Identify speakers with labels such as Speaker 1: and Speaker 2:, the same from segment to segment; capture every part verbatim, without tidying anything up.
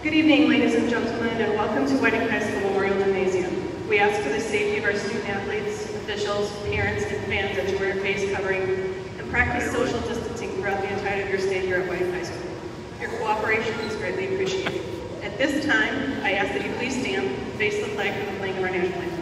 Speaker 1: Good evening, ladies and gentlemen, and welcome to Whiting High School Memorial Gymnasium. We ask for the safety of our student athletes, officials, parents, and fans that you wear a face covering and practice social distancing throughout the entirety of your stay here at Whiting High School. Your cooperation is greatly appreciated. At this time, I ask that you please stand, face the flag for the playing of our national anthem.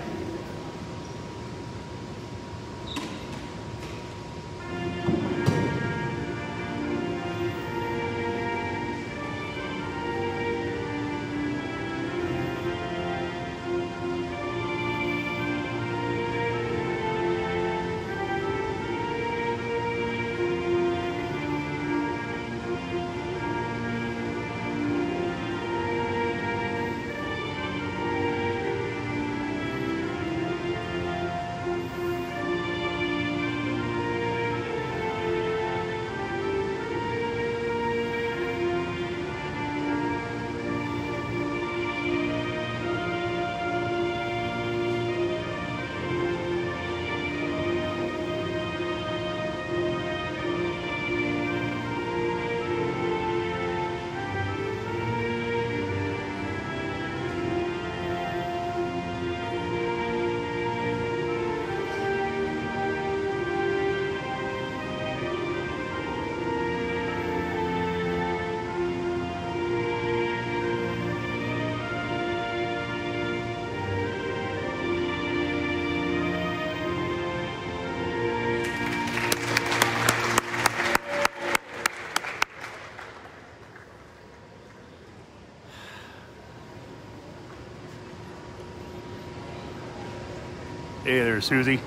Speaker 2: Hey there, Susie.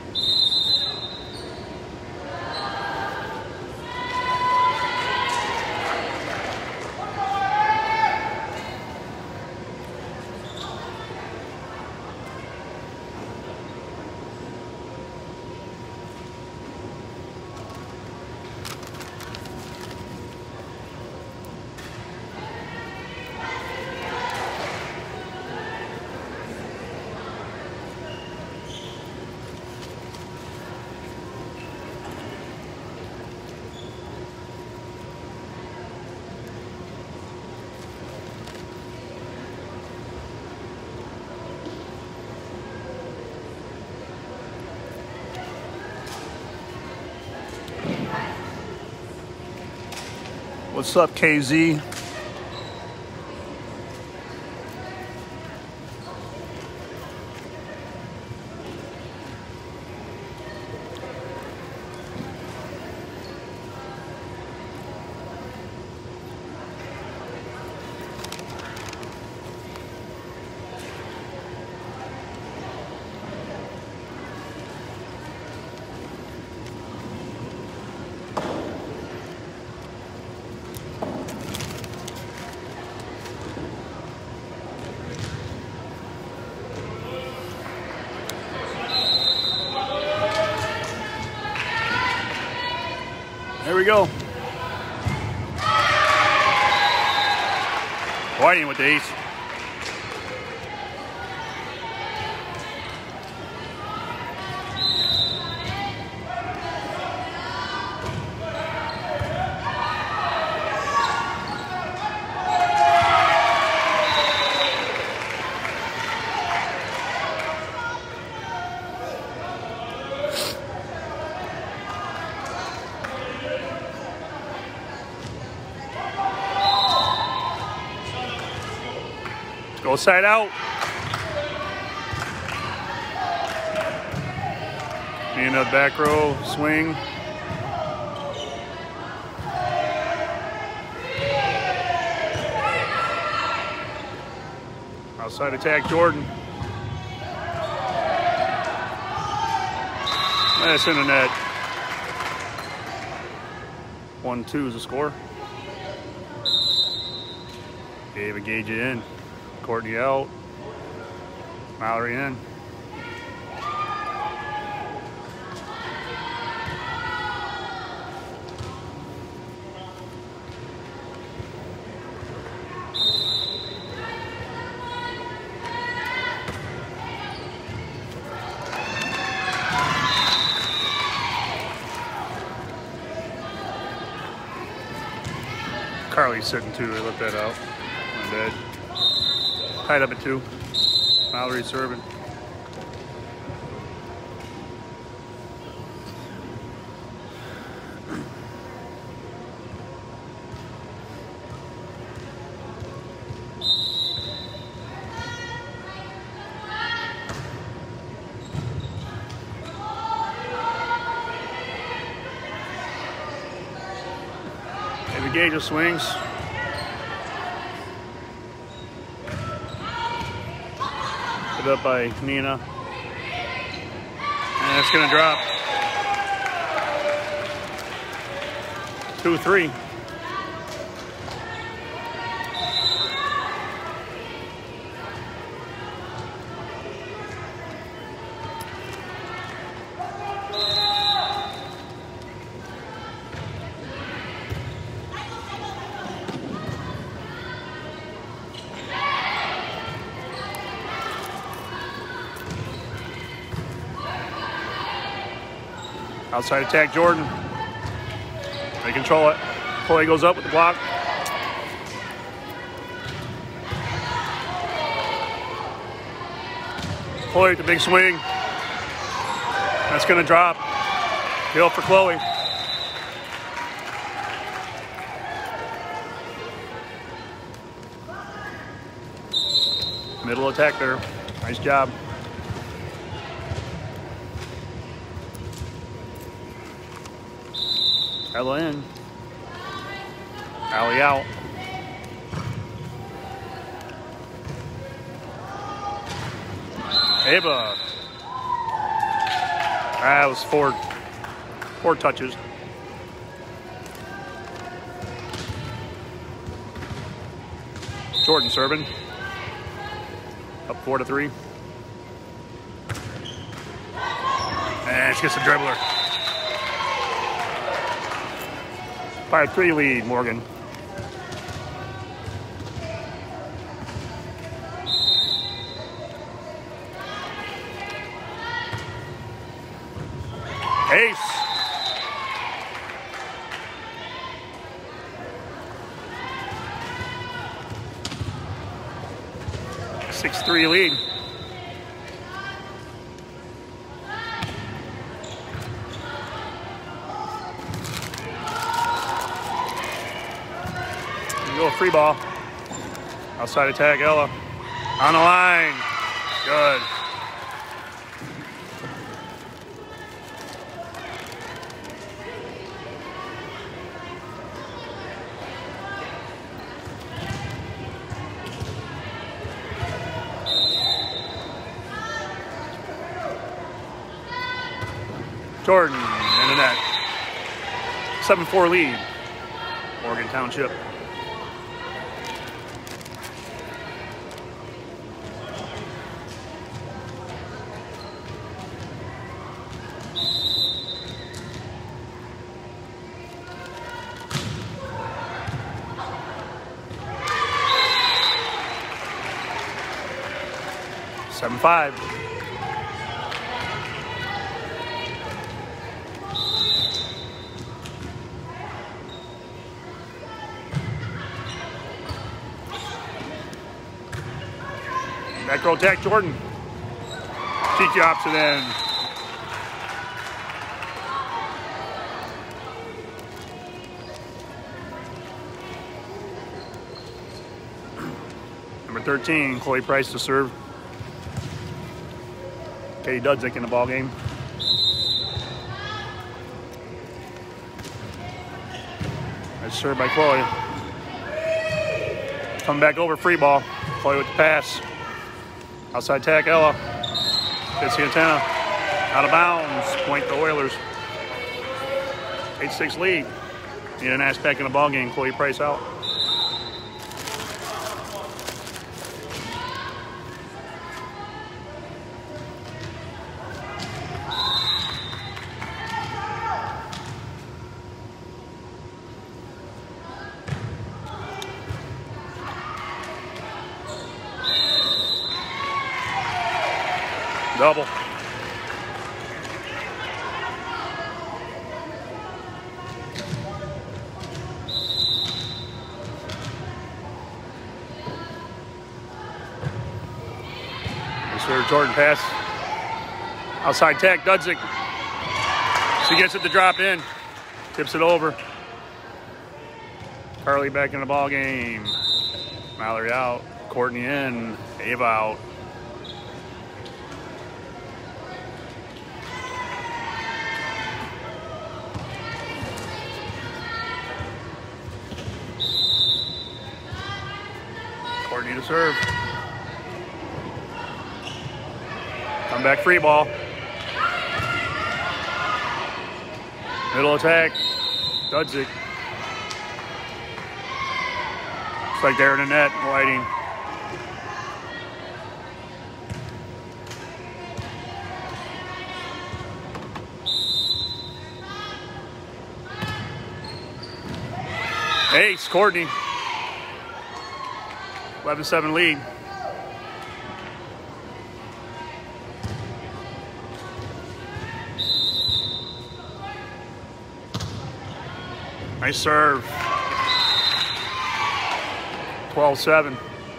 Speaker 2: What's up, K Z? There we go. Whiting with the ace. Go side out. Me in the back row, swing. Outside attack, Jordan. That's in the net. One, two is the score. David Gage it in. Courtney out, Mallory in. Carly's sitting too, I let that out. dead. Tied up at two. Mallory serving. David Gage swings. Put up by Nina. And it's going to drop. two three. Outside attack, Jordan. They control it. Chloe goes up with the block. Chloe with the big swing. That's going to drop. Kill for Chloe. Middle attack there. Nice job. Ella in. Allie out. Ava. That was four, four touches. Jordan serving. Up four to three. And she gets a dribbler. five three lead, Morgan. Ace. six three lead. Go free ball. Outside attack, Ella. On the line. Good. Jordan in the net. seven four lead. Morgan Township. seven five. Back row attack, Jordan. Cheeky opposite end. Number thirteen, Chloe Price to serve. Katie Dudzik in the ball game. That's served by Chloe. Coming back over, free ball. Chloe with the pass. Outside tack, Ella. Hits the antenna. Out of bounds. Point the Oilers. eight six lead. Need an ass back in the ball game. Chloe Price out. Double. serve, Jordan pass. Outside tack, Dudzik. She gets it to drop in. Tips it over. Carly back in the ball game. Mallory out. Courtney in. Ava out. Courtney to serve. Come back free ball. Middle attack. Dudzik. Looks like they're in the net. Whiting. Ace, Courtney. eleven seven lead. Nice serve. twelve seven.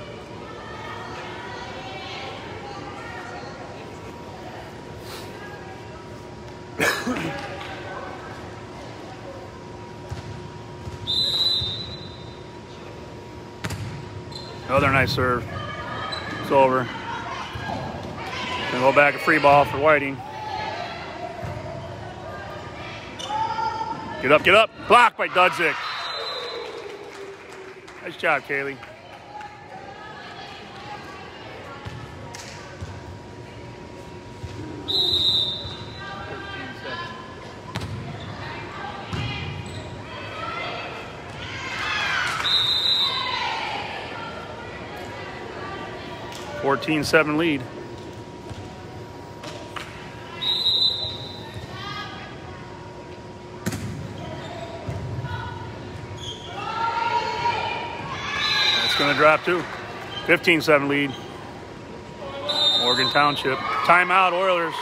Speaker 2: Another nice serve. It's over. Gonna go back a free ball for Whiting. Get up, get up. Blocked by Dudzik. Nice job, Kaylee. fourteen seven lead. It's going to drop too. fifteen seven lead. Morgan Township. Timeout, Oilers.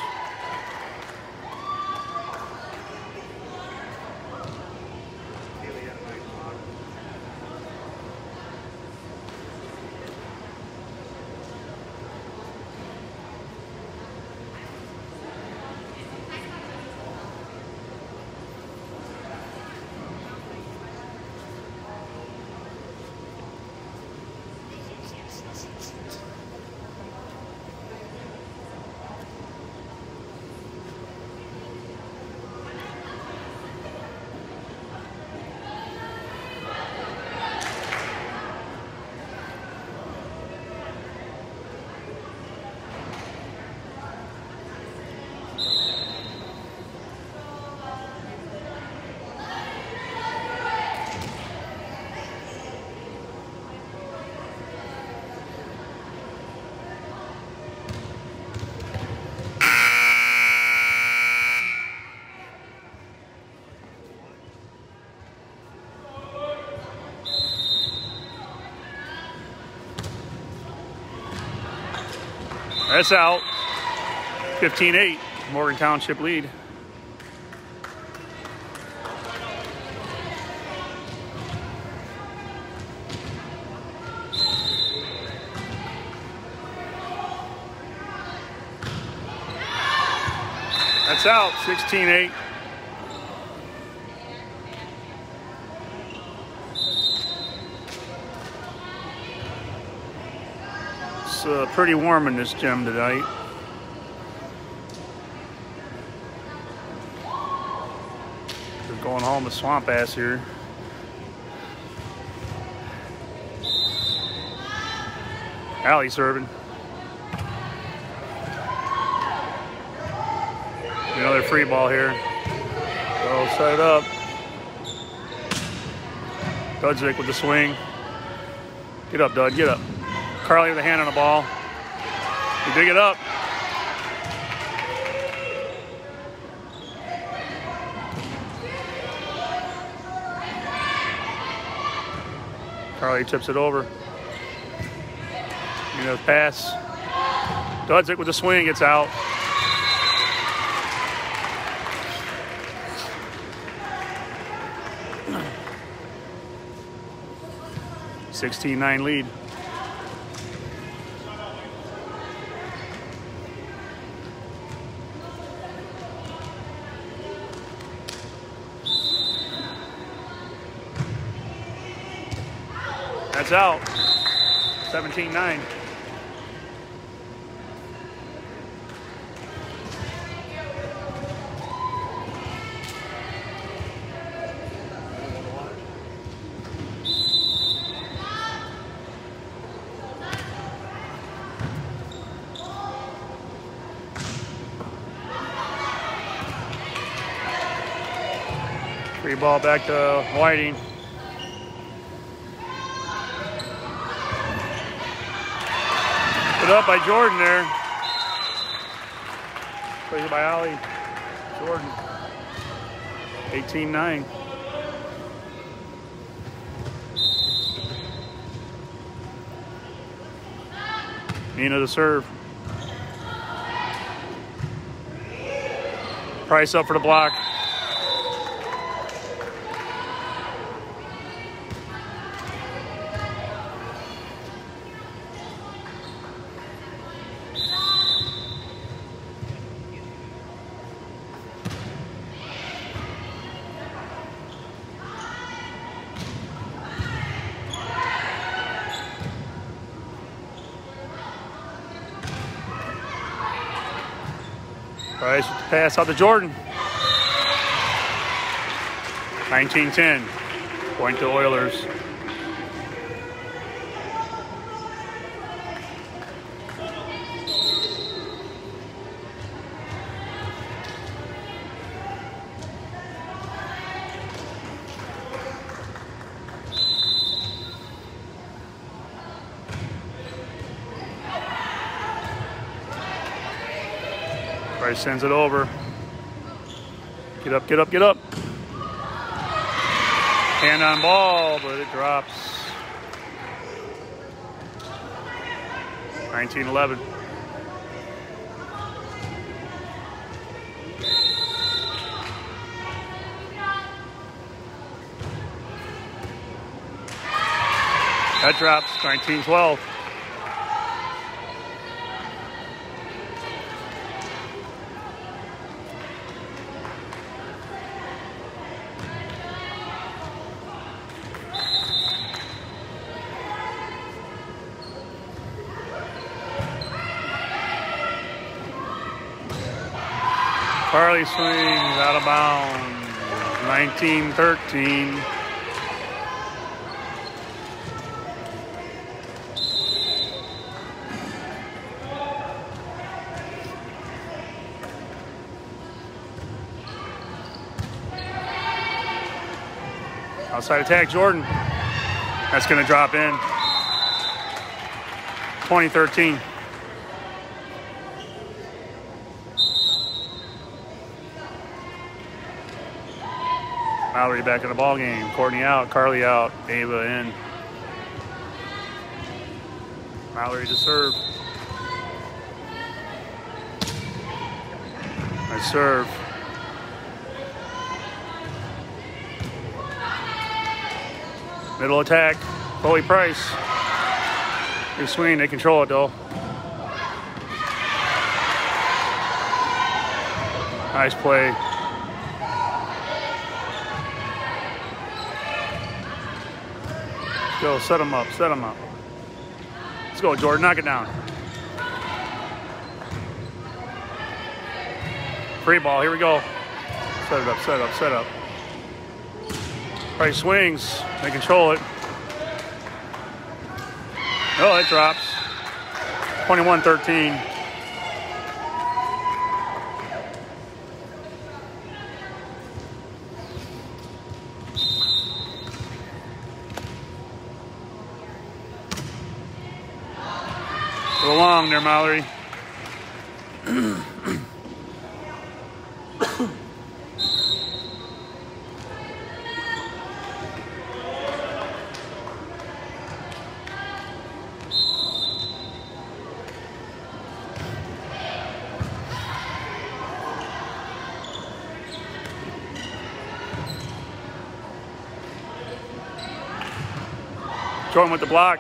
Speaker 2: That's out. fifteen eight. Morgan Township lead. That's out. sixteen eight. It's uh, pretty warm in this gym tonight. We're going home with Swamp Ass here. Allie serving. Another free ball here. So set it up. Dudzik with the swing. Get up, Dud, get up. Carly with a hand on the ball. You dig it up. Carly tips it over. You know, pass. Dudzik with the swing, gets out. sixteen nine lead. That's out. seventeen nine. Free ball back to Whiting. Put up by Jordan there. Played by Ollie Jordan. eighteen nine. Nina to serve. Price up for the block. Price with the pass out to Jordan. nineteen ten. Point to Oilers. Price sends it over. Get up, get up, get up. Hand on ball, but it drops. nineteen eleven. That drops. nineteen twelve. Carly swings out of bounds. nineteen thirteen. Outside attack, Jordan. That's going to drop in. twenty thirteen. Mallory back in the ball game. Courtney out, Carly out, Ava in. Mallory to serve. Nice serve. Middle attack, Chloe Price. Good swing, they control it though. Nice play. Go, set them up, set them up. Let's go, Jordan, knock it down. Free ball, here we go. Set it up, set it up, set it up. Price swings, they control it. Oh, it drops. twenty-one thirteen. Go long there, Mallory. Jordan with the block.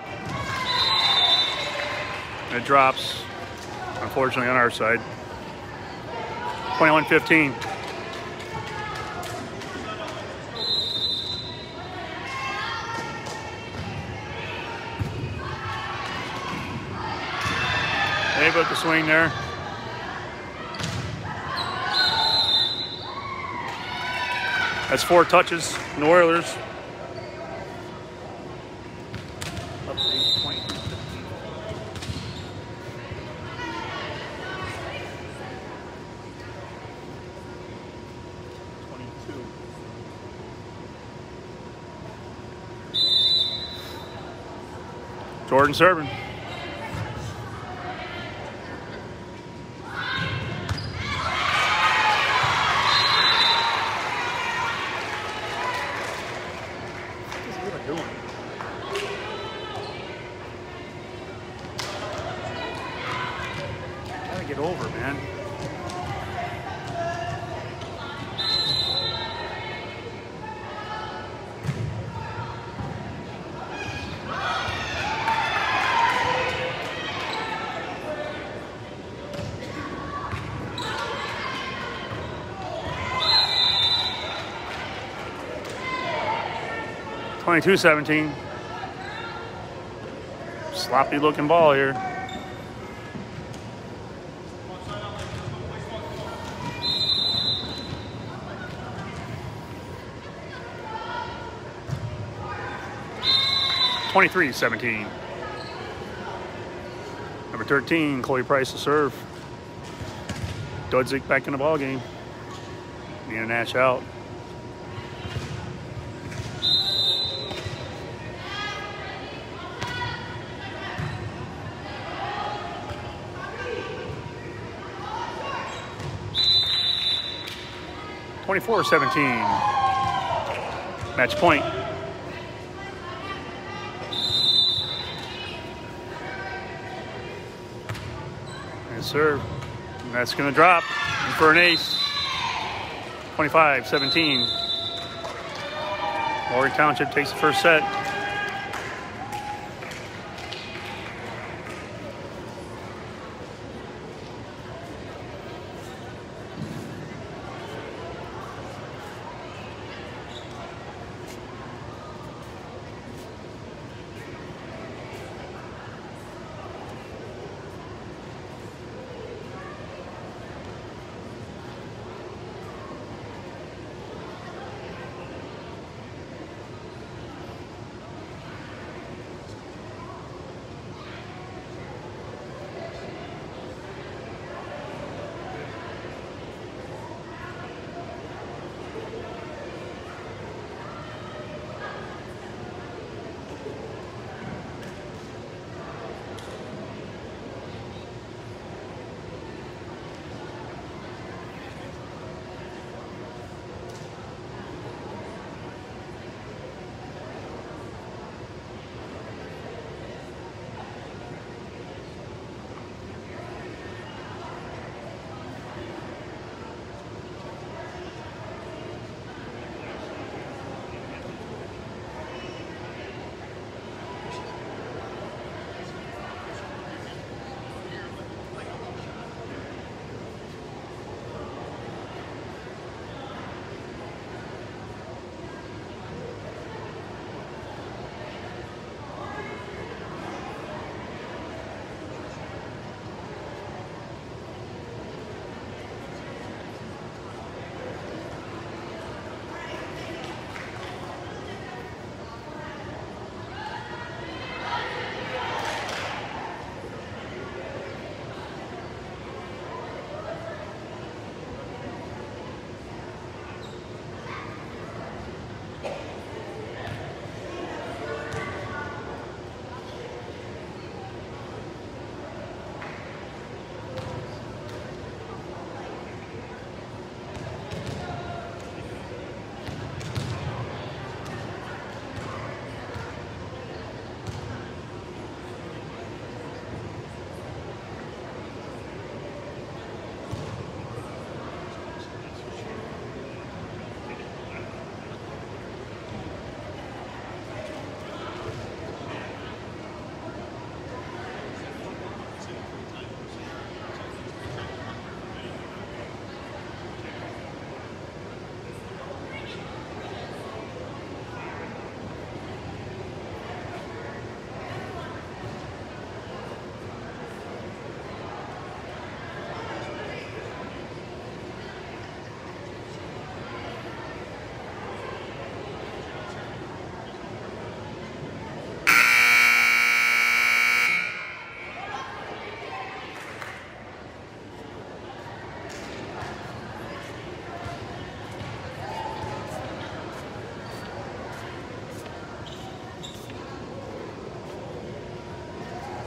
Speaker 2: It drops, unfortunately, on our side. twenty-one fifteen. Able with the swing there. That's four touches in the Oilers. Up to eight, twenty-two fifteen. twenty-two. Jordan serving. Get over, man. twenty-two seventeen. Sloppy looking ball here. twenty-three seventeen. Number thirteen, Chloe Price to serve. Dudzik back in the ball game. Nina Nash out. twenty-four seventeen. Match point. Serve. And that's going to drop and for an ace. twenty-five seventeen. Morgan Township takes the first set.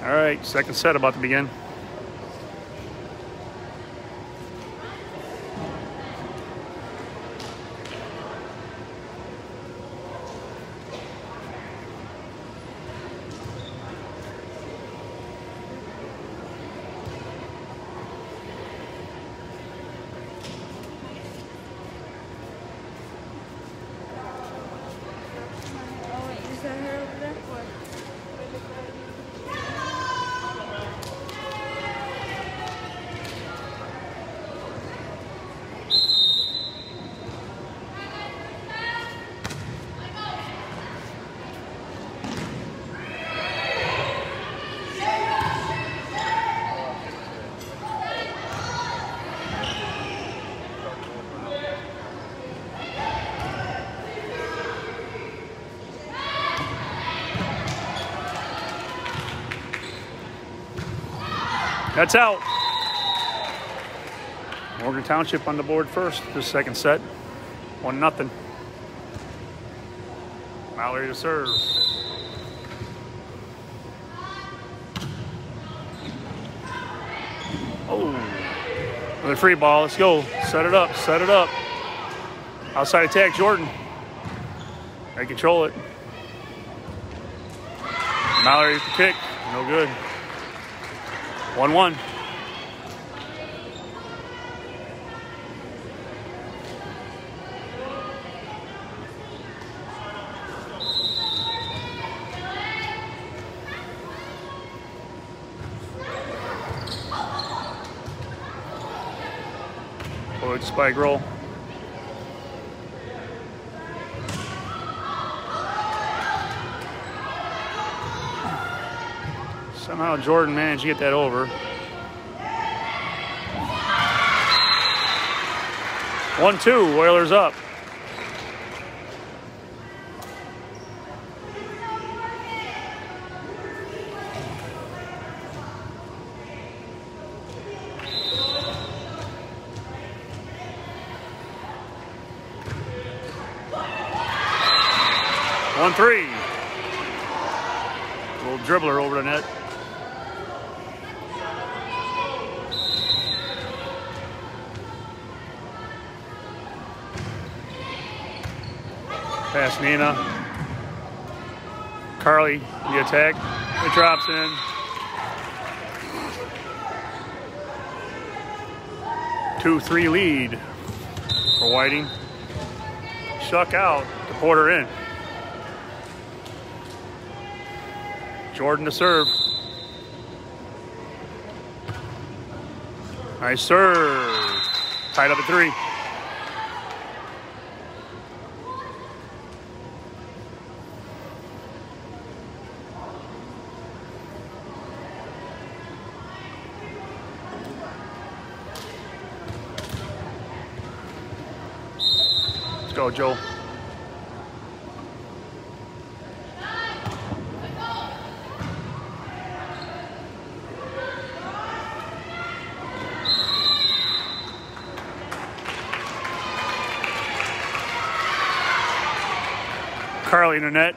Speaker 2: All right, second set about to begin.
Speaker 3: Oh wait, is that her over there? What?
Speaker 2: That's out. Morgan Township on the board first, the second set. One nothing. Mallory to serve. Oh, another free ball. Let's go. Set it up. Set it up. Outside attack, Jordan. They control it. Mallory kick. No good. one one. Forward spike roll. Somehow Jordan managed to get that over. one two, Oilers up. one three. Little dribbler over the net. Pass Nina. Carly, the attack. It drops in. two three lead for Whiting. Shuck out to Porter in. Jordan to serve. Nice serve. Tied up at three. Let's go, Joel. Carly in the net.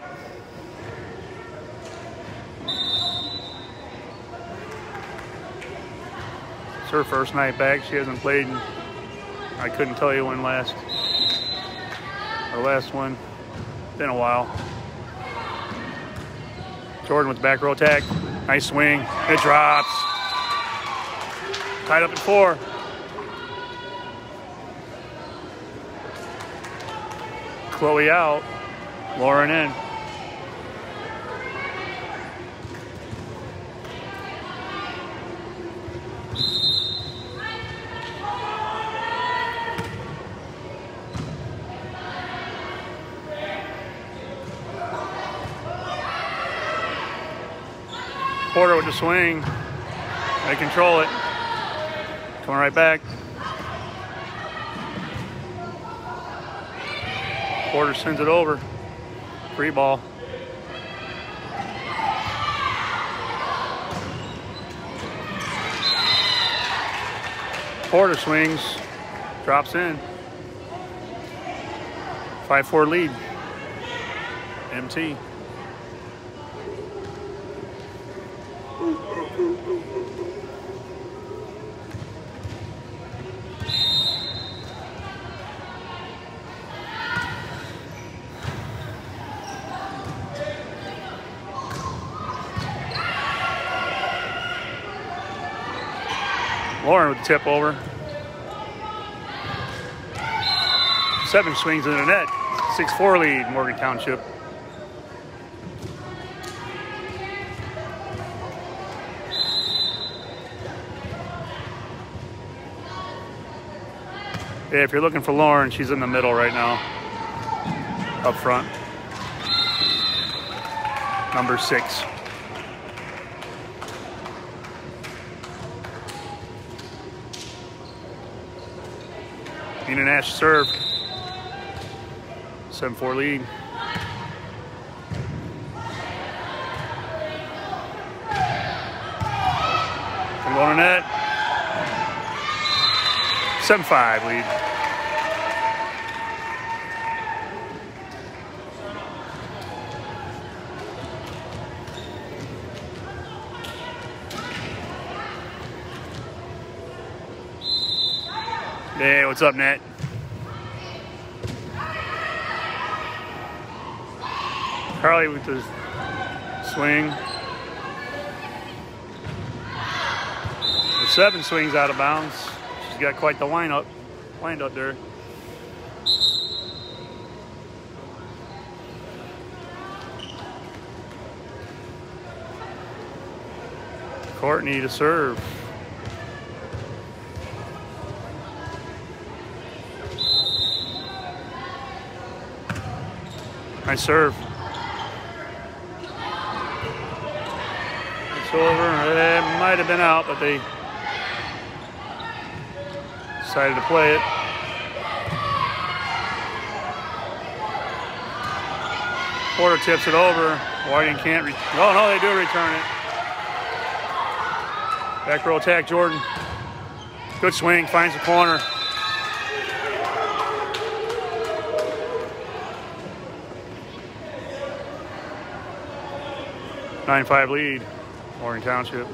Speaker 2: It's her first night back. She hasn't played in, I couldn't tell you when last. Her last one. Been a while. Jordan with the back row attack. Nice swing. It drops. Tied up at four. Chloe out. Lauren in. Porter with the swing. They control it. Coming right back. Porter sends it over. Free ball. Porter swings, drops in. five four lead. M T. Ooh. Lauren with the tip over. Seven swings in the net. six four lead, Morgan Township. Yeah, if you're looking for Lauren, she's in the middle right now. Up front. Number six. Nina Nash serve. seven four lead. From going to net. seven five lead. Hey, what's up, Nat? Carly with the swing. The seven swings out of bounds. She's got quite the wind up, wind up there. Courtney to serve. Nice serve. It's over. It might have been out, but they decided to play it. Porter tips it over. Whiting can't. Re oh no, they do return it. Back row attack, Jordan. Good swing. Finds the corner. nine five lead, Morgan Township.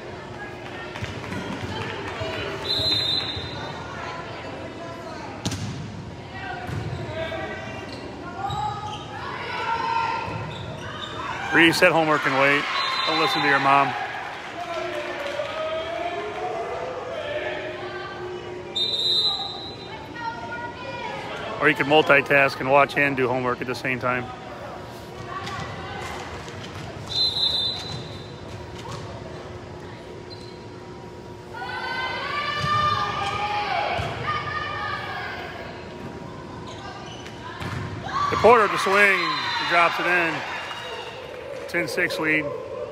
Speaker 2: Reset homework and wait. Don't listen to your mom. Or you can multitask and watch and do homework at the same time. Porter to swing, he drops it in. ten six lead.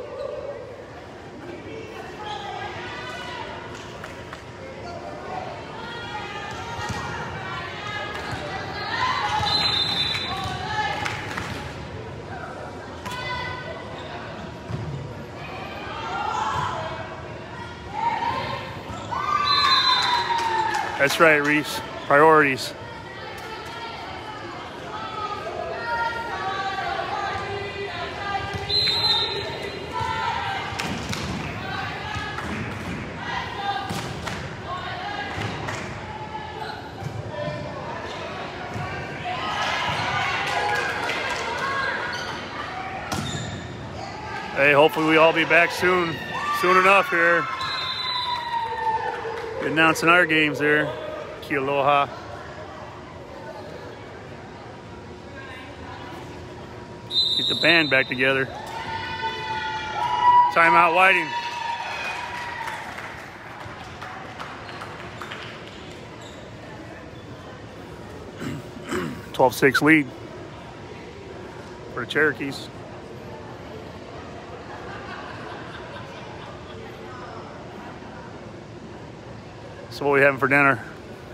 Speaker 2: That's right, Reese. Priorities. Hey, hopefully we all be back soon, soon enough here. Announcing our games there. Kialoha. Get the band back together. Timeout, Whiting. twelve six lead for the Cherokees. So what are we having for dinner?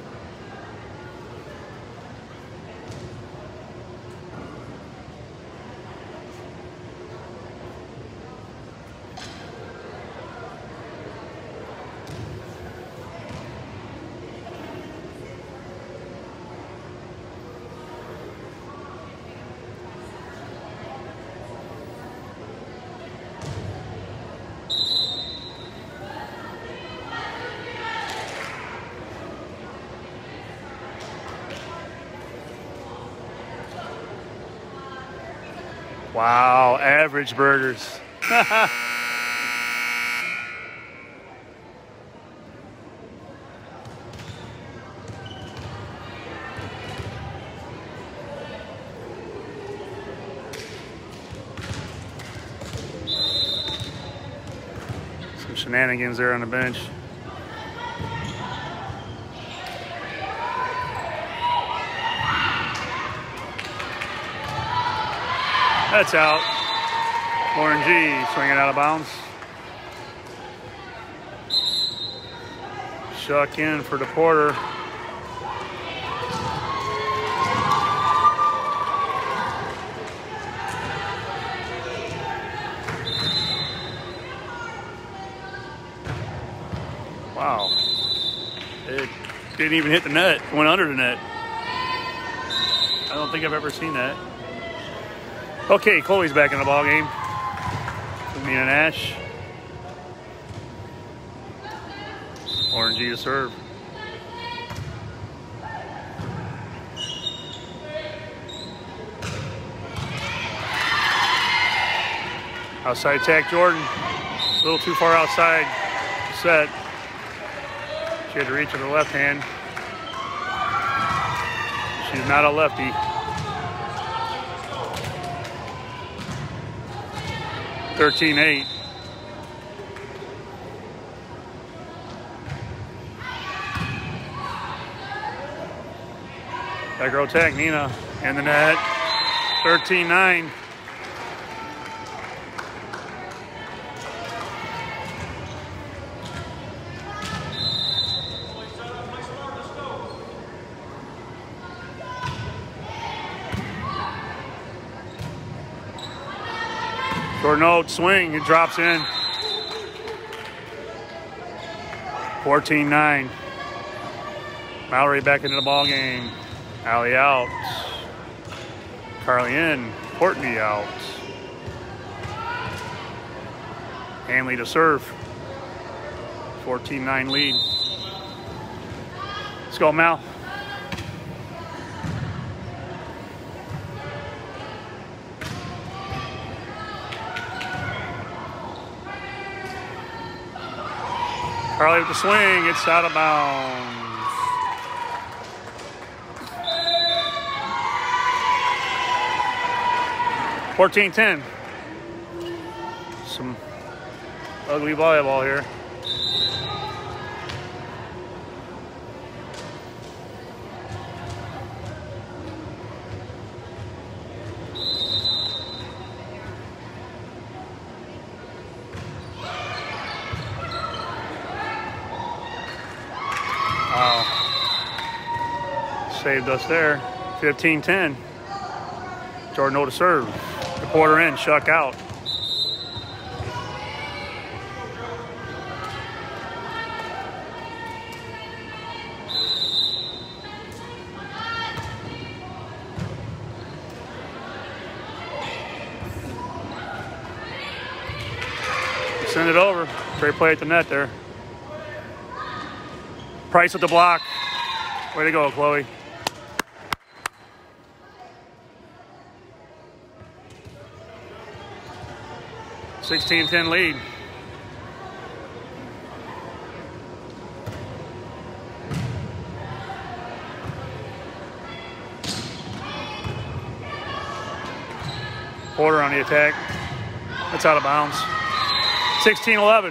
Speaker 2: Wow, average burgers. shenanigans there on the bench. That's out. Lauren G swinging out of bounds. Shuck in for DePorter. Wow. It didn't even hit the net. It went under the net. I don't think I've ever seen that. Okay, Chloe's back in the ball game. Nina Nash. Lauren G to serve. Outside attack, Jordan. A little too far outside. Set. She had to reach with her left hand. She's not a lefty. thirteen eight. Back row attack, Nina in the net. thirteen nine. Short note, swing, it drops in. fourteen nine. Mallory back into the ball game. Allie out. Carly in. Courtney out. Hanley to serve. fourteen nine lead. Let's go, Mal. Carly with the swing, it's out of bounds. fourteen ten. Some ugly volleyball here. Saved us there. fifteen ten. Jordan O to serve. The quarter in, Shuck out. Send it over. Great play at the net there. Price with the block. Way to go, Chloe. sixteen ten lead. Porter on the attack. That's out of bounds. sixteen eleven.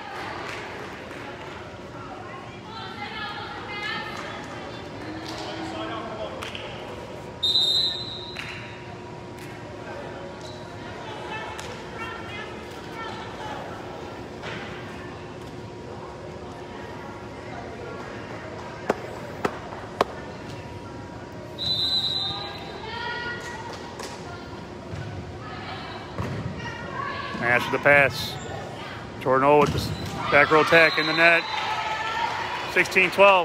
Speaker 2: Nash with the pass. Jordan O with the back row attack in the net. sixteen twelve.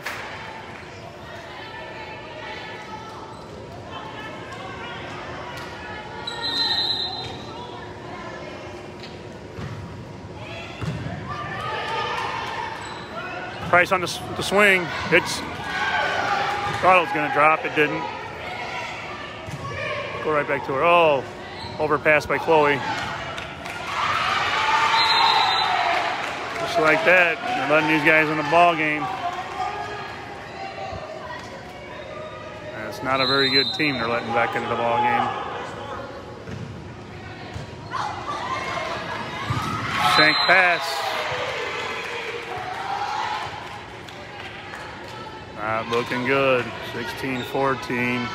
Speaker 2: Price on the, the swing. It's thought it was going to drop. It didn't. Go right back to her. Oh, overpass by Chloe. Just like that, they're letting these guys in the ball game. And it's not a very good team they're letting back into the ball game. Shank pass. Not looking good. sixteen fourteen.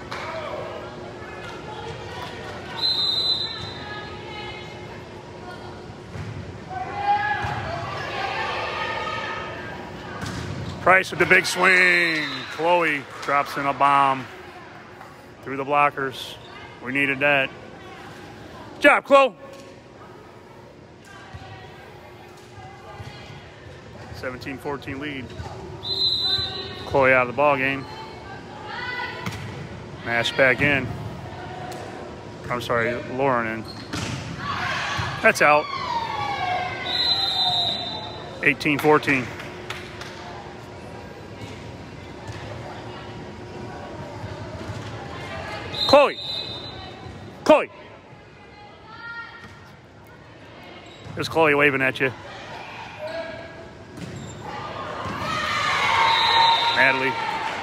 Speaker 2: Price with the big swing. Chloe drops in a bomb through the blockers. We needed that. Good job, Chloe. seventeen fourteen lead. Chloe out of the ball game. Nash back in. I'm sorry, Lauren in. That's out. eighteen fourteen. Chloe. Chloe. There's Chloe waving at you. Natalie.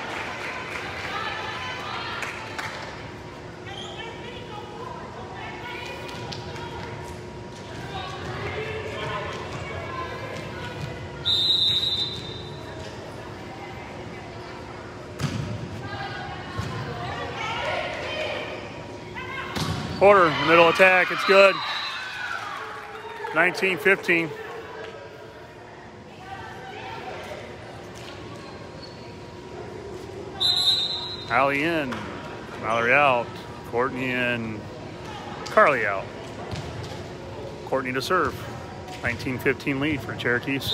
Speaker 2: Porter, middle attack, it's good. nineteen fifteen. Allie in, Mallory out, Courtney in, Carly out. Courtney to serve. nineteen fifteen lead for Cherokees.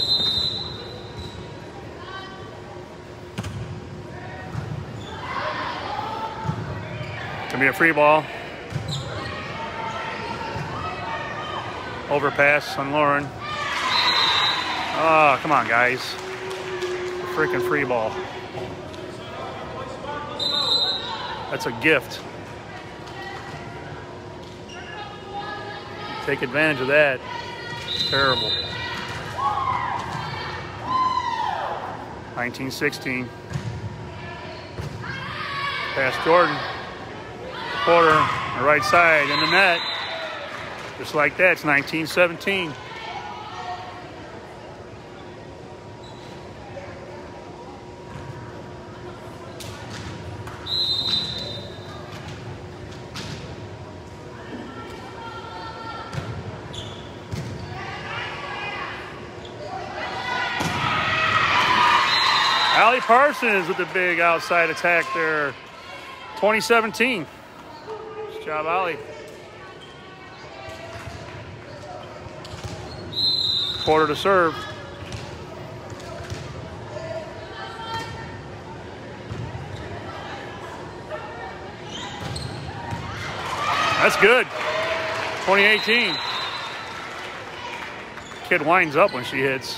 Speaker 2: Gonna be a free ball. Overpass on Lauren. Oh, come on, guys. A freaking free ball. That's a gift. Take advantage of that. Terrible. nineteen sixteen. Pass Jordan. Porter, on the right side, in the net. Just like that, it's nineteen seventeen. Allie Parsons with the big outside attack there. twenty seventeen. Good job, Allie. Porter to serve. That's good. twenty eighteen. Kid winds up when she hits.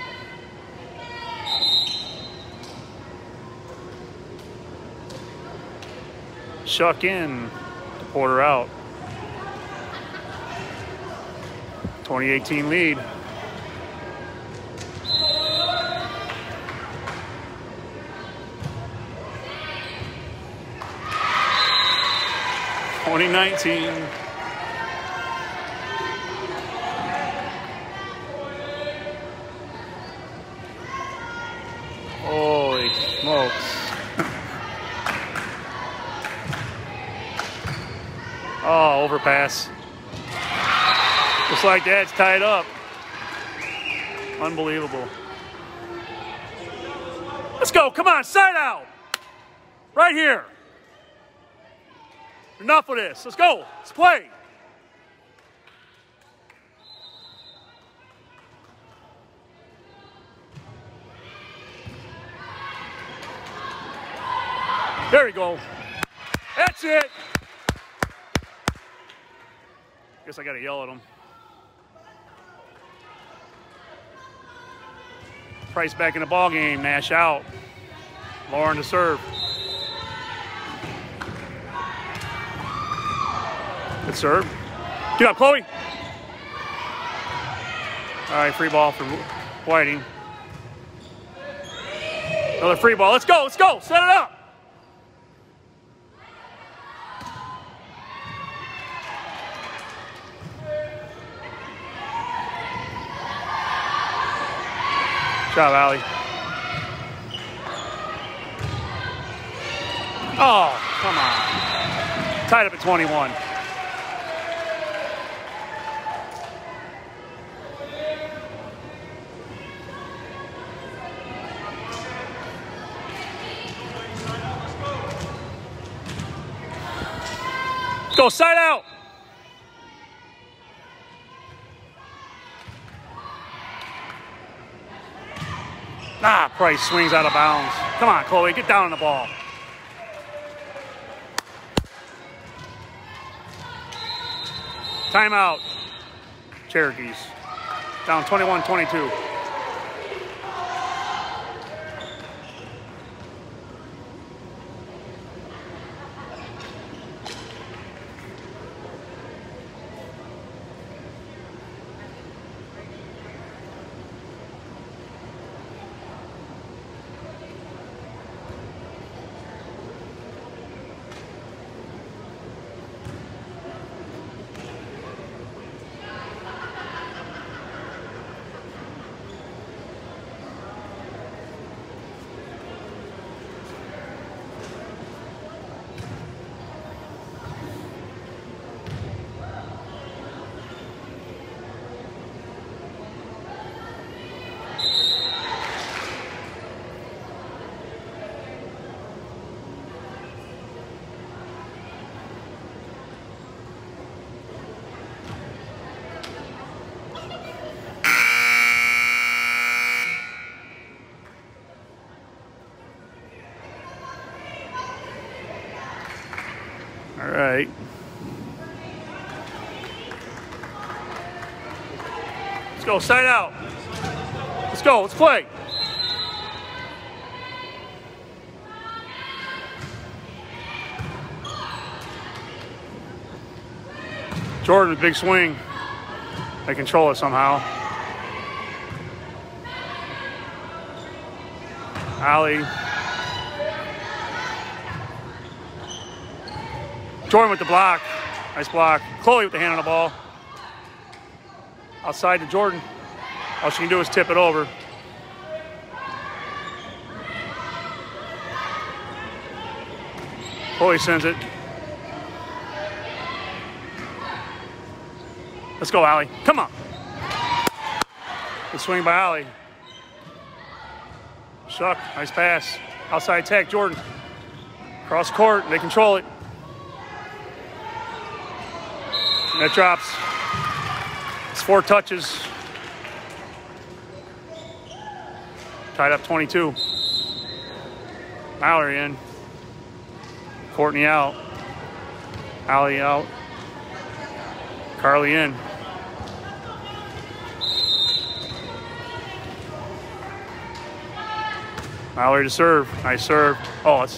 Speaker 2: Shuck in to Porter out. twenty eighteen lead. twenty nineteen. Holy smokes. Oh, overpass. Just like that, it's tied up. Unbelievable. Let's go, come on, side out. Right here. Enough of this. Let's go. Let's play. There we go. That's it. Guess I got to yell at him. Price back in the ball game. Nash out. Lauren to serve. Good serve. Get up, Chloe. All right, free ball for Whiting. Another free ball. Let's go, let's go. Set it up. Good job, Allie. Oh, come on. Tied up at twenty-one. Go side out. Ah, Price swings out of bounds. Come on, Chloe, get down on the ball. Timeout. Cherokees. Down twenty-one twenty-two. All right. Let's go, side out. Let's go, let's play. Jordan, big swing. They control it somehow. Allie. Jordan with the block. Nice block. Chloe with the hand on the ball. Outside to Jordan. All she can do is tip it over. Chloe sends it. Let's go, Allie. Come on. Good swing by Allie. Shuck. Nice pass. Outside attack, Jordan. Cross court. They control it. That drops. It's four touches. Tied up twenty-two. Mallory in. Courtney out. Allie out. Carly in. Mallory to serve. Nice serve. Oh, it's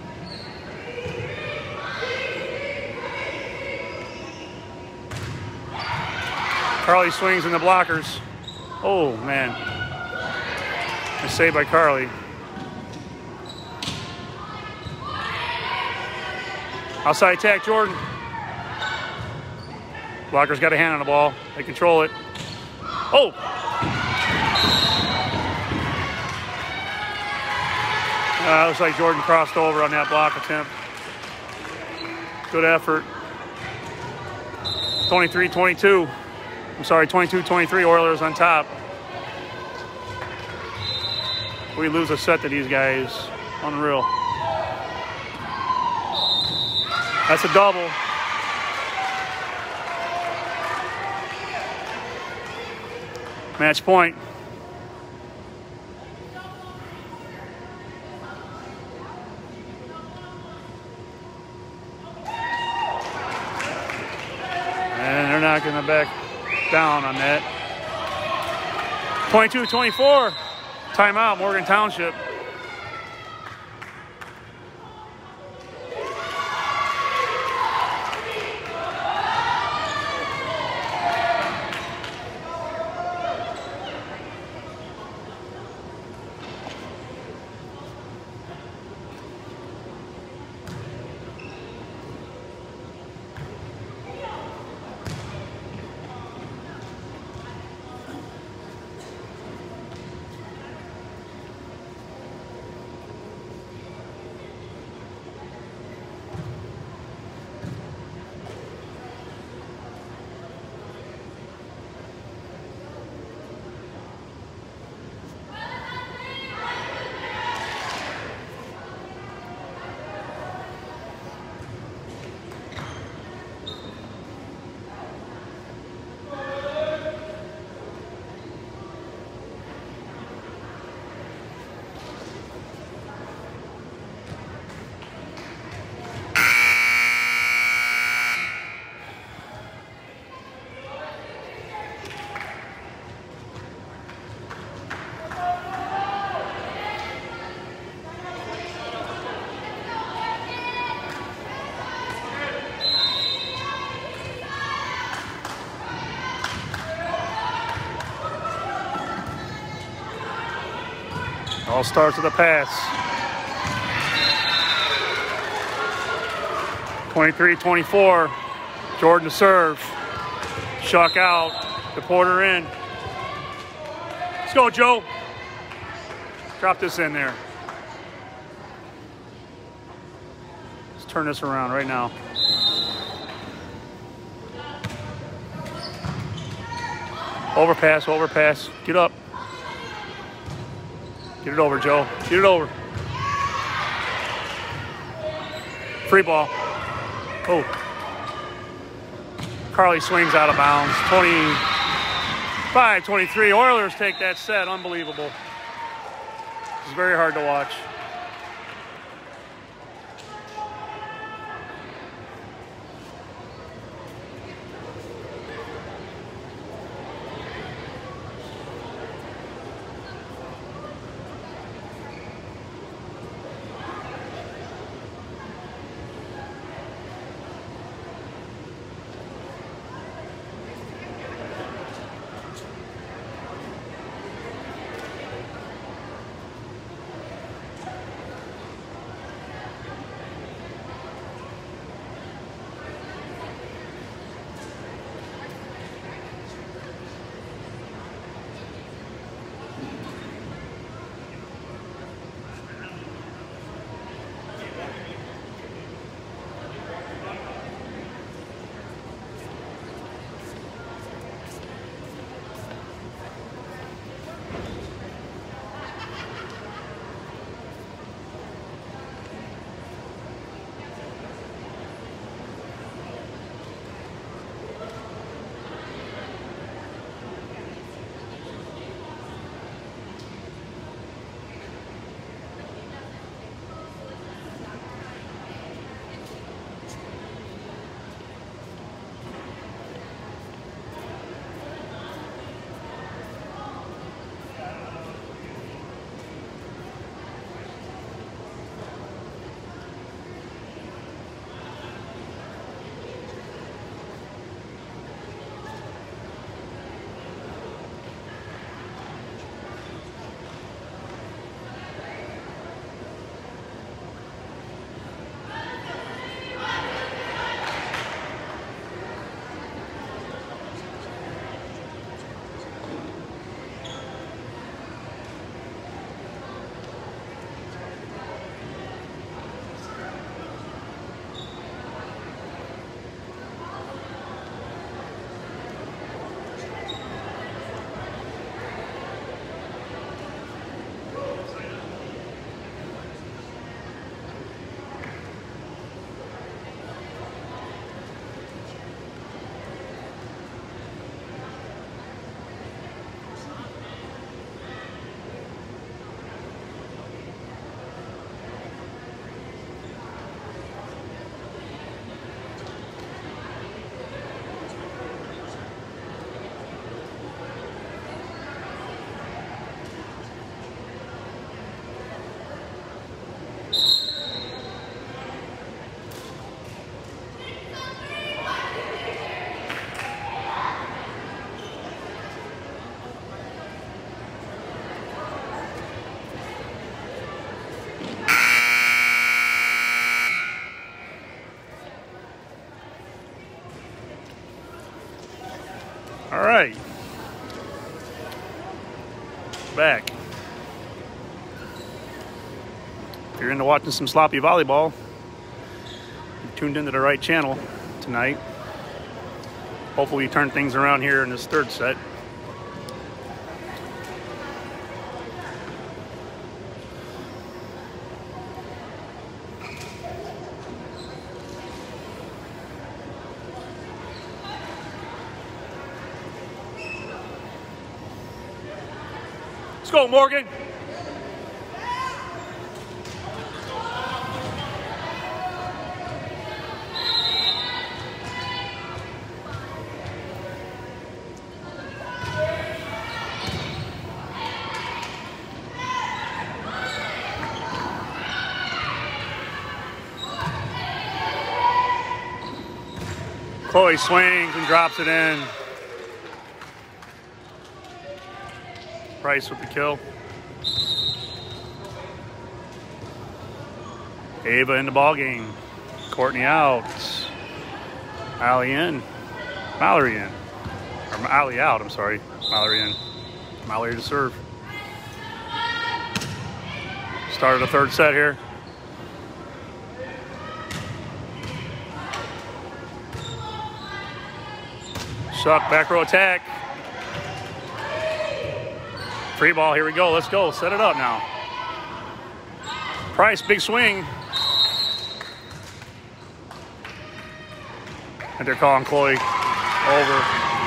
Speaker 2: Carly swings in the blockers. Oh, man. Nice save by Carly. Outside attack, Jordan. Blockers got a hand on the ball. They control it. Oh! Uh, looks like Jordan crossed over on that block attempt. Good effort. twenty-three twenty-two. I'm sorry, twenty-two twenty-three, Oilers on top. We lose a set to these guys. Unreal. That's a double. Match point. And they're knocking the back down on that. twenty-two twenty-four. Timeout, Morgan Township. All starts with a pass. twenty-three twenty-four. Jordan to serve. Shuck out. DePorter in. Let's go, Joe. Drop this in there. Let's turn this around right now. Overpass, overpass. Get up. Get it over, Joe. Get it over. Free ball. Oh. Carly swings out of bounds. twenty-five twenty-three. Oilers take that set. Unbelievable. It's very hard to watch. All right, back. If you're into watching some sloppy volleyball, you've tuned into the right channel tonight. Hopefully we turn things around here in this third set. Let's go, Morgan. Chloe swings and drops it in. Price with the kill. Ava in the ball game. Courtney out. Allie in. Mallory in. Or Allie out, I'm sorry. Mallory in. Mallory to serve. Start of the third set here. Shuck, back row attack. Free ball, here we go. Let's go. Set it up now. Price, big swing. And they're calling Chloe over.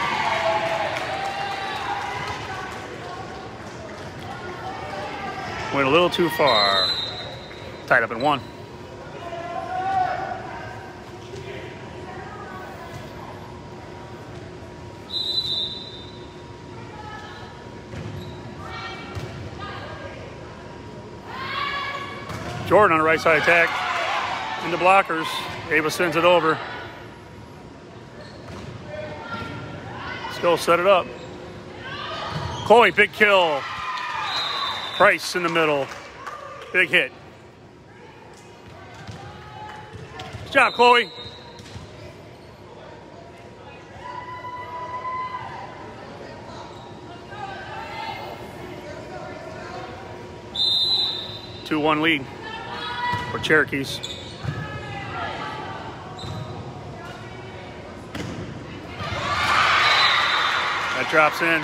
Speaker 2: Went a little too far. Tied up in one. Jordan on the right side attack. In the blockers. Ava sends it over. Let's go, set it up. Chloe, big kill. Price in the middle. Big hit. Good job, Chloe. two one lead for Cherokees. That drops in.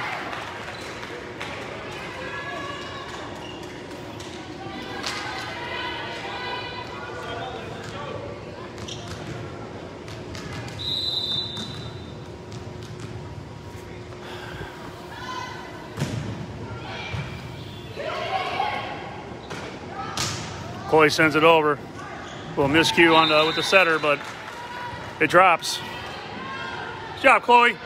Speaker 2: Chloe sends it over. A little miscue on the, with the setter, but it drops. Good job, Chloe.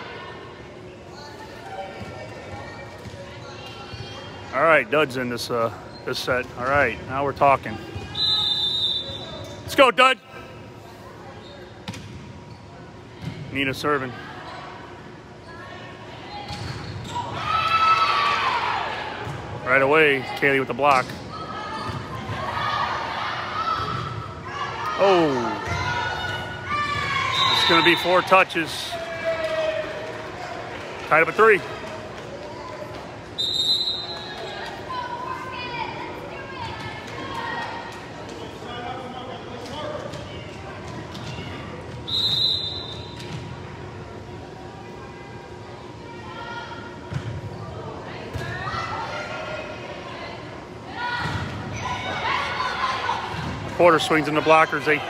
Speaker 2: All right, Dud's in this uh, this set. All right, now we're talking. Let's go, Dud. Nina serving. Right away, Kaylee with the block. Oh, it's going to be four touches. Tied up at three. Porter swings in the blockers. They,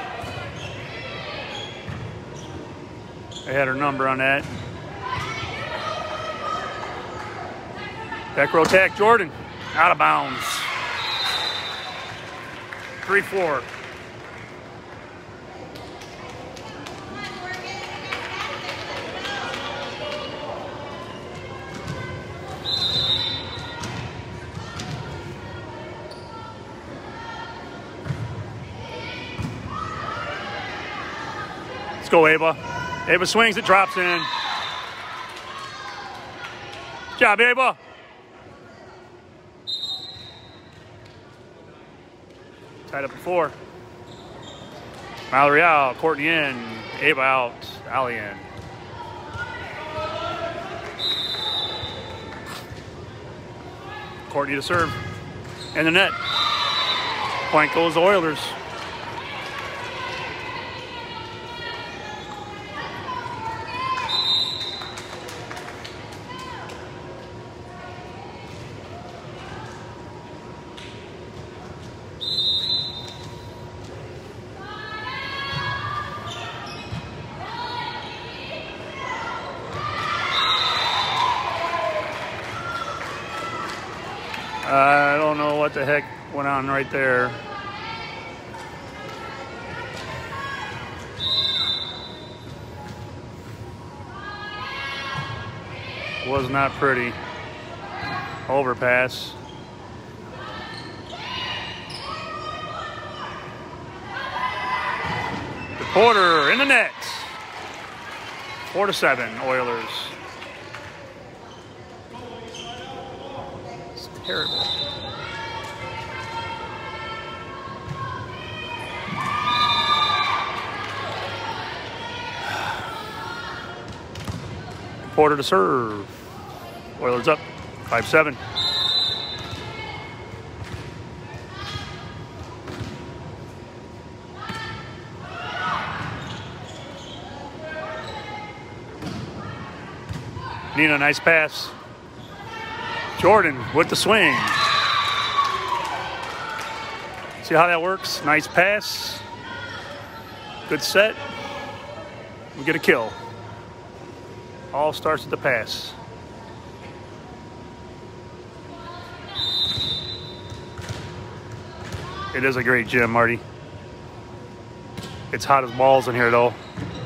Speaker 2: they had her number on that. Back row attack, Jordan. Out of bounds. three four. Let's go, Ava. Ava swings, it drops in. Good job, Ava. Tied up at four. Mallory out, Courtney in, Ava out, Allie in. Courtney to serve. And the net. Point goes the Oilers. I don't know what the heck went on right there. Was not pretty. Overpass. The Porter in the net. Four to seven, Oilers. Terrible. Porter to serve. Oilers up, five seven. Nina, nice pass. Jordan with the swing. See how that works? Nice pass. Good set. We get a kill. All starts with the pass. It is a great gym, Marty. It's hot as balls in here, though.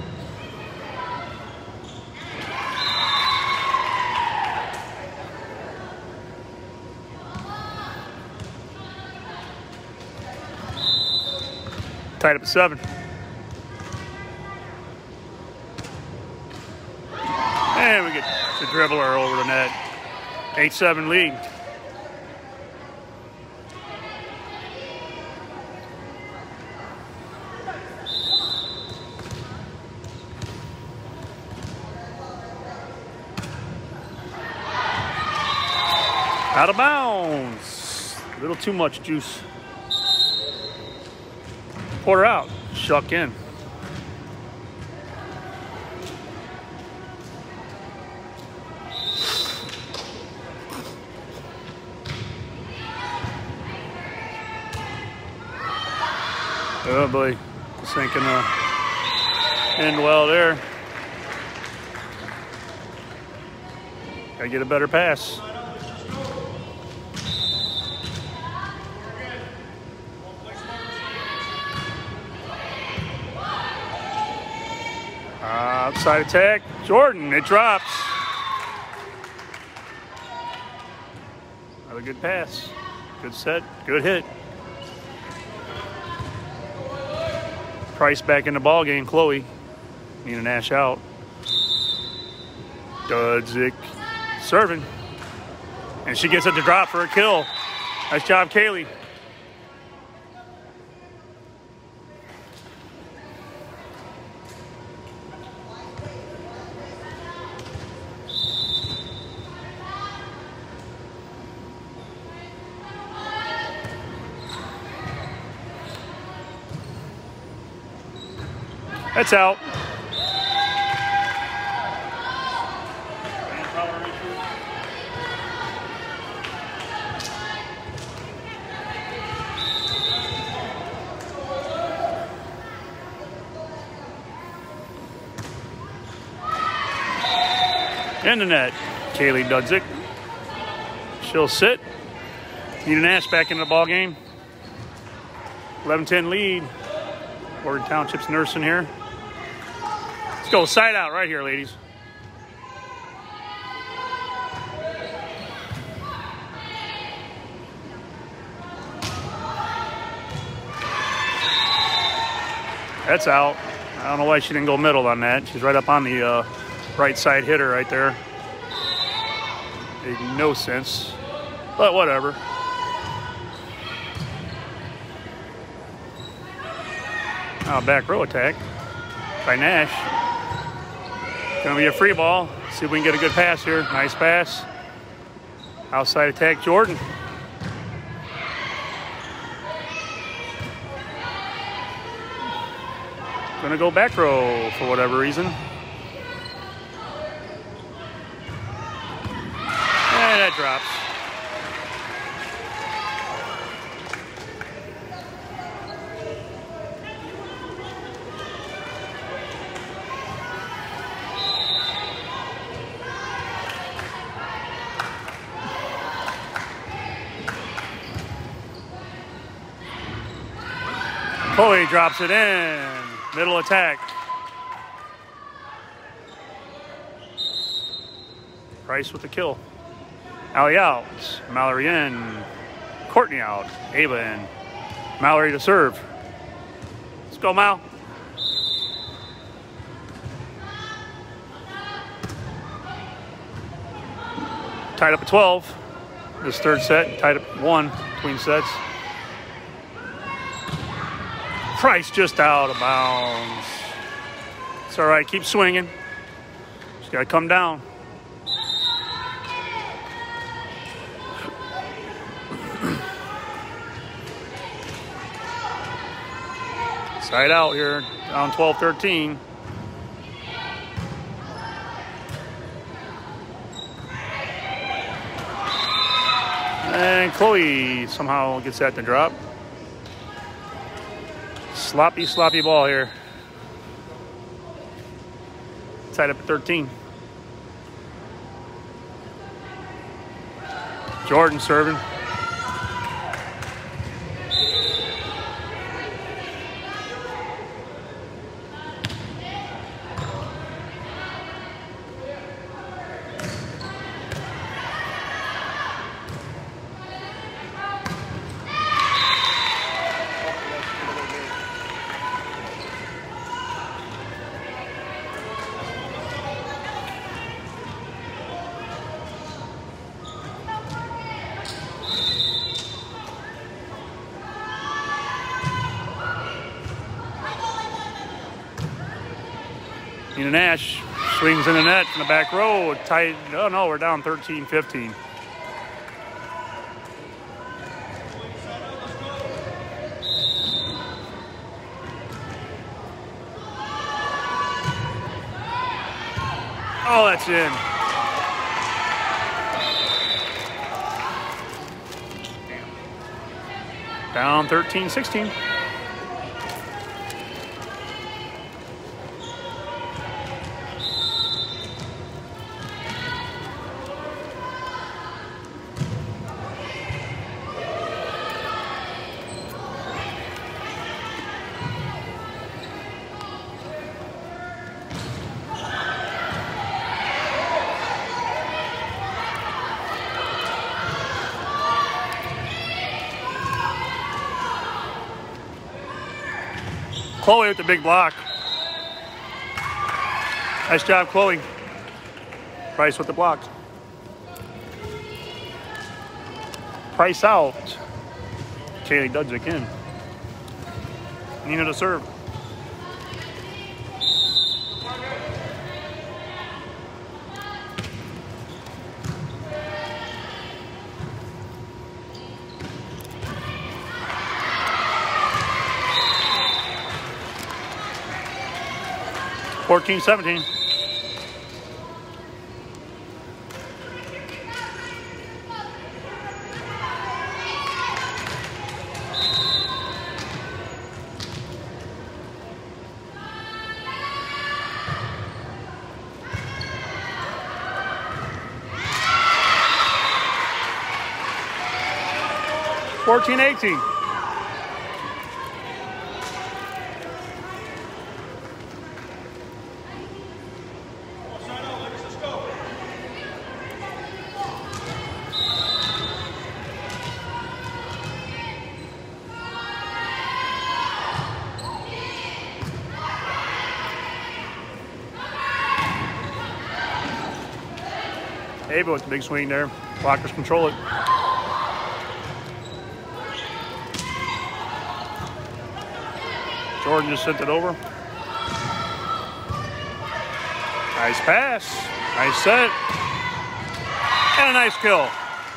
Speaker 2: Tied up at seven. And we get the dribbler over the net. eight seven lead. Out of bounds. A little too much juice. Porter out. Shuck in. Oh boy, this ain't gonna end well there. Gotta get a better pass. Uh, outside attack, Jordan, it drops. Another good pass. Good set, good hit. Price back in the ball game. Chloe, Nina Nash out. Dudzik serving, and she gets it to drop for a kill. Nice job, Kaylee. That's out. In the net, Kaylee Dudzik. She'll sit. Nina Nash back in the ball game. eleven ten lead. Morgan Township's nursing here. Let's go side out right here, ladies. That's out. I don't know why she didn't go middle on that. She's right up on the uh, right side hitter right there. Made no sense, but whatever. Now back row attack by Nash. Gonna be a free ball. See if we can get a good pass here. Nice pass. Outside attack, Jordan. Gonna go back row for whatever reason. And that drops. Chloe drops it in. Middle attack. Price with the kill. Allie out. Mallory in. Courtney out. Ava in. Mallory to serve. Let's go, Mal. Tied up at twelve. This third set. Tied up at one between sets. Price just out of bounds. It's all right. Keep swinging. Just got to come down. Side out here, down twelve thirteen. And Chloe somehow gets that to drop. Sloppy, sloppy ball here. Tied up at thirteen. Jordan serving. Nina Nash swings in the net in the back row. Tight. Oh no, we're down thirteen fifteen. Oh, that's in. Down thirteen sixteen. Chloe with the big block. Nice job, Chloe. Price with the block. Price out. Kaylee Dudzik in. Nina to serve. fourteen seventeen. fourteen eighteen. Ava with the big swing there. Blockers control it. Jordan just sent it over. Nice pass. Nice set. And a nice kill.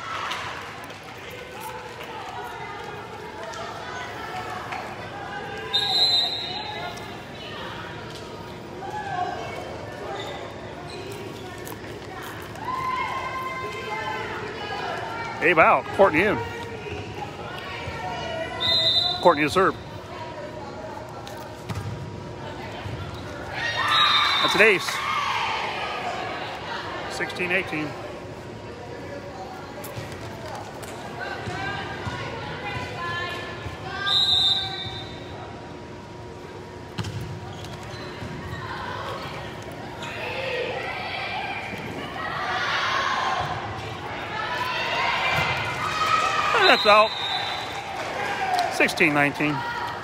Speaker 2: Abe out. Courtney in. Courtney to serve. That's an ace. sixteen eighteen. That's out. sixteen nineteen.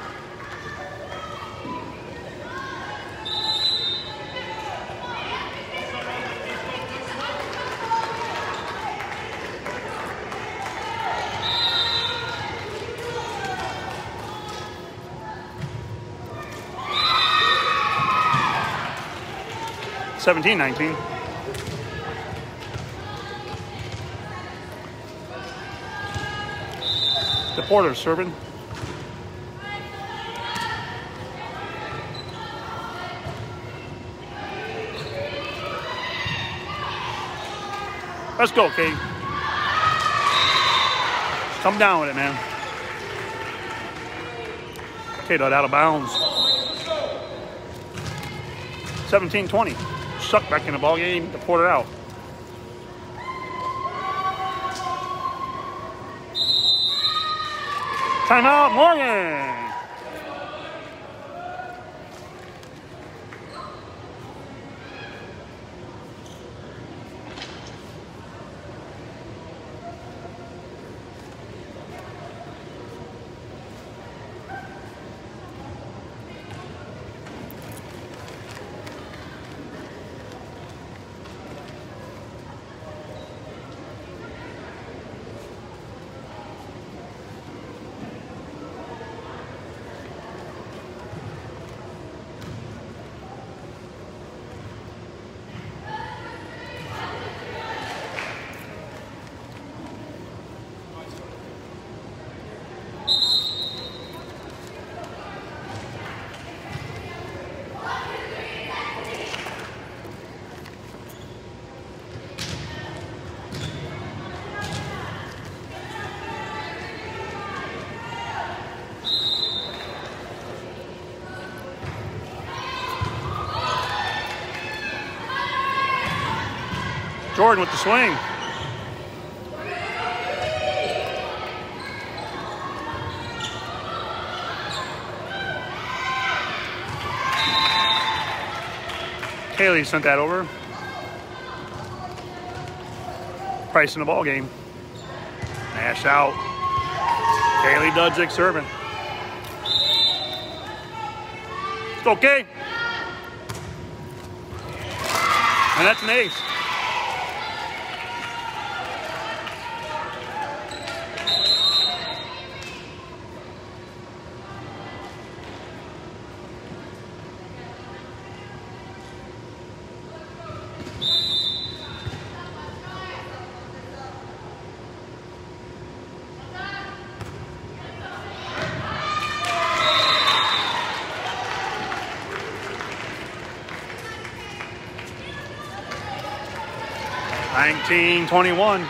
Speaker 2: seventeen nineteen. The Porter serving. Let's go, Kate. Come down with it, man. Kate out of bounds. seventeen twenty. Suck back in the ball game to port it out. Timeout, Morgan. Jordan with the swing. Kaylee sent that over. Price in the ball game. Nash out. Kaylee Dudzik serving. It's okay. And that's an ace. nineteen twenty-one.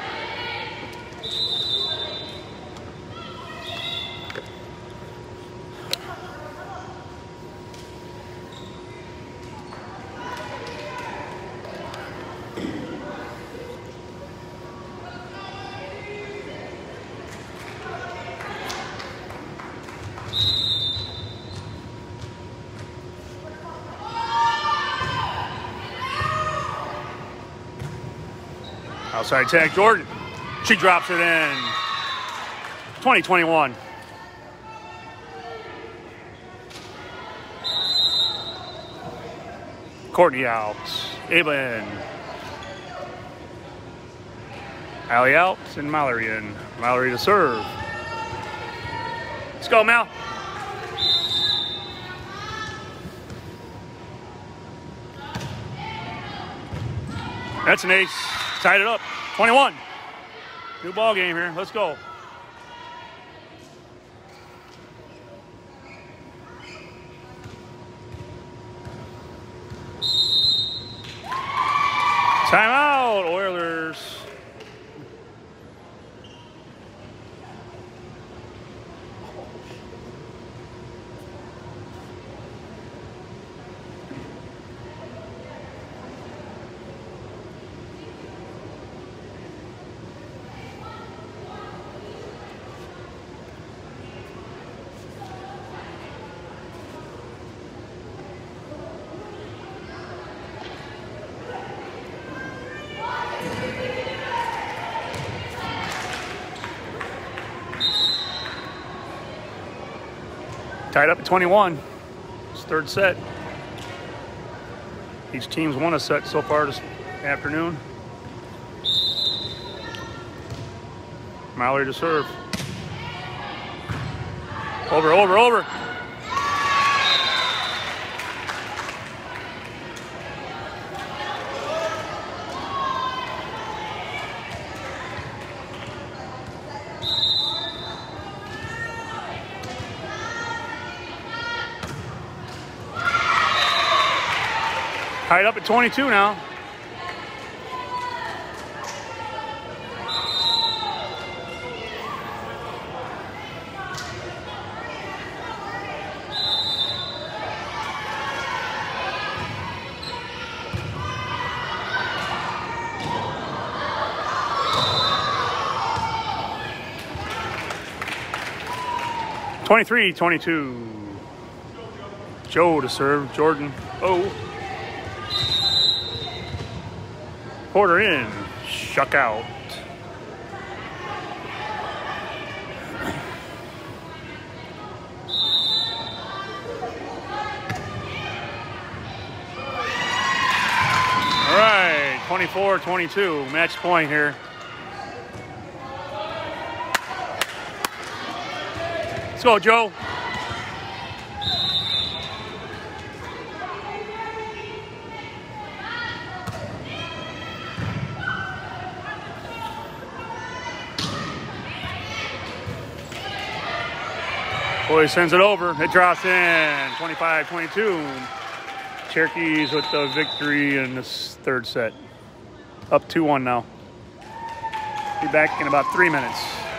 Speaker 2: Outside tag, Jordan. She drops it in. twenty twenty-one. Courtney out. Ava in. Allie out and Mallory in. Mallory to serve. Let's go, Mal. That's an ace. Tied it up. twenty-one. New ball game here. Let's go. Timeout, Oilers. Tied up at twenty-one. It's third set. Each team's won a set so far this afternoon. Mallory to serve. Over, over, over. Tied up at twenty-two now. twenty-three twenty-two. Joe to serve. Jordan. Oh. Porter in. Shuck out. All right. twenty-four twenty-two. Match point here. Let's go, Joe. Boy sends it over. It drops in. twenty-five twenty-two. Cherokees with the victory in this third set. Up two one now. Be back in about three minutes.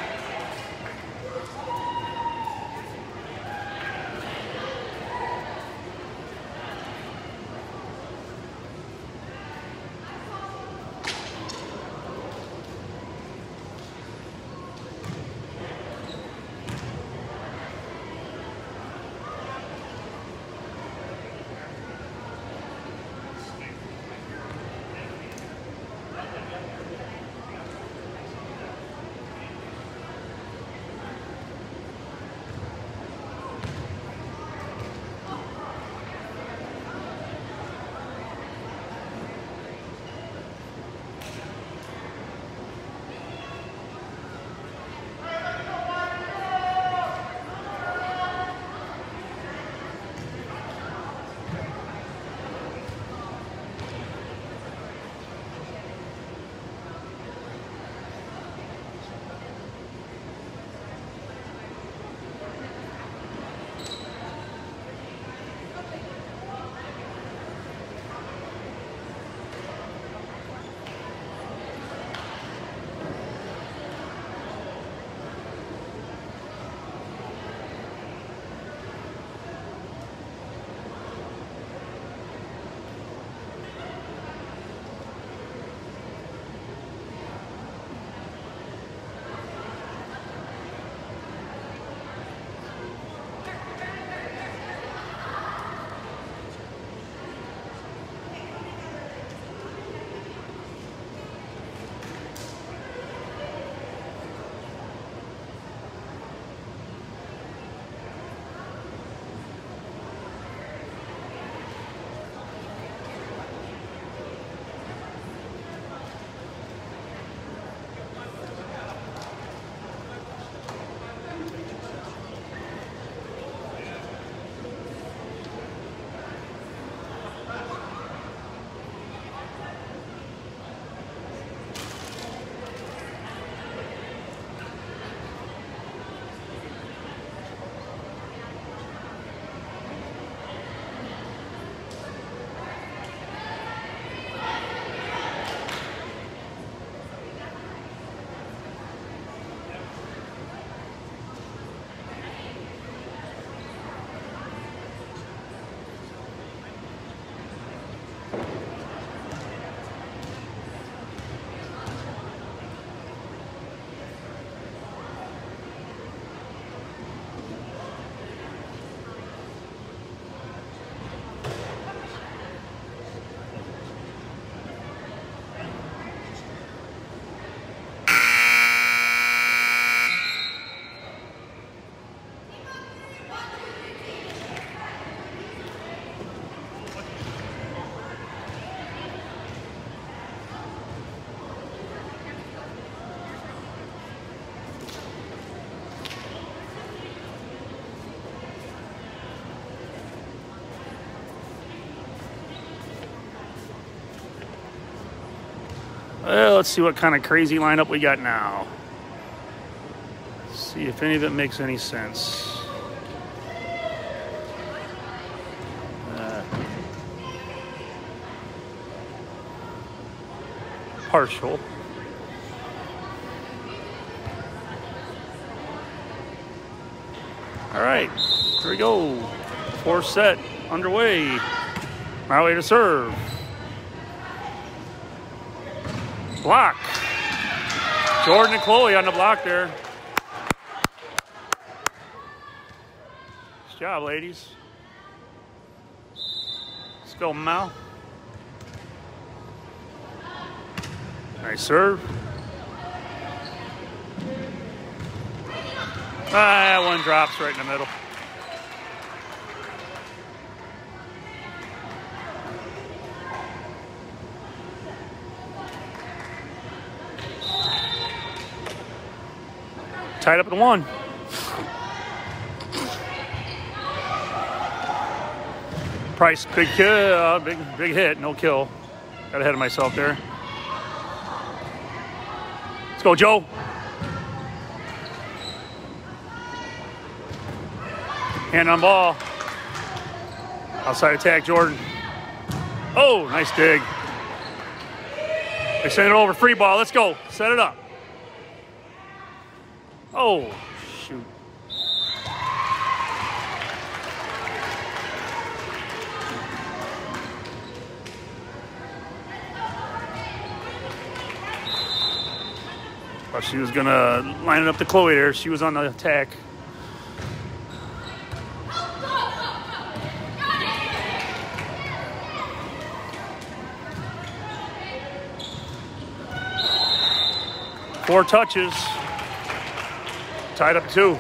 Speaker 2: Well, let's see what kind of crazy lineup we got now. See if any of it makes any sense. Uh, partial. All right, here we go. Fourth set underway. My way to serve. Block. Jordan and Chloe on the block there. job, ladies. Let's go, Mal. Nice serve. Ah, one drops right in the middle. Tied up at one. Price, big kill, uh, big big hit, no kill. Got ahead of myself there. Let's go, Joe. Hand on ball. Outside attack, Jordan. Oh, nice dig. They send it over, free ball. Let's go. Set it up. Oh, shoot. Well, she was going to line it up to Chloe there. She was on the attack. Four touches. Tied up two.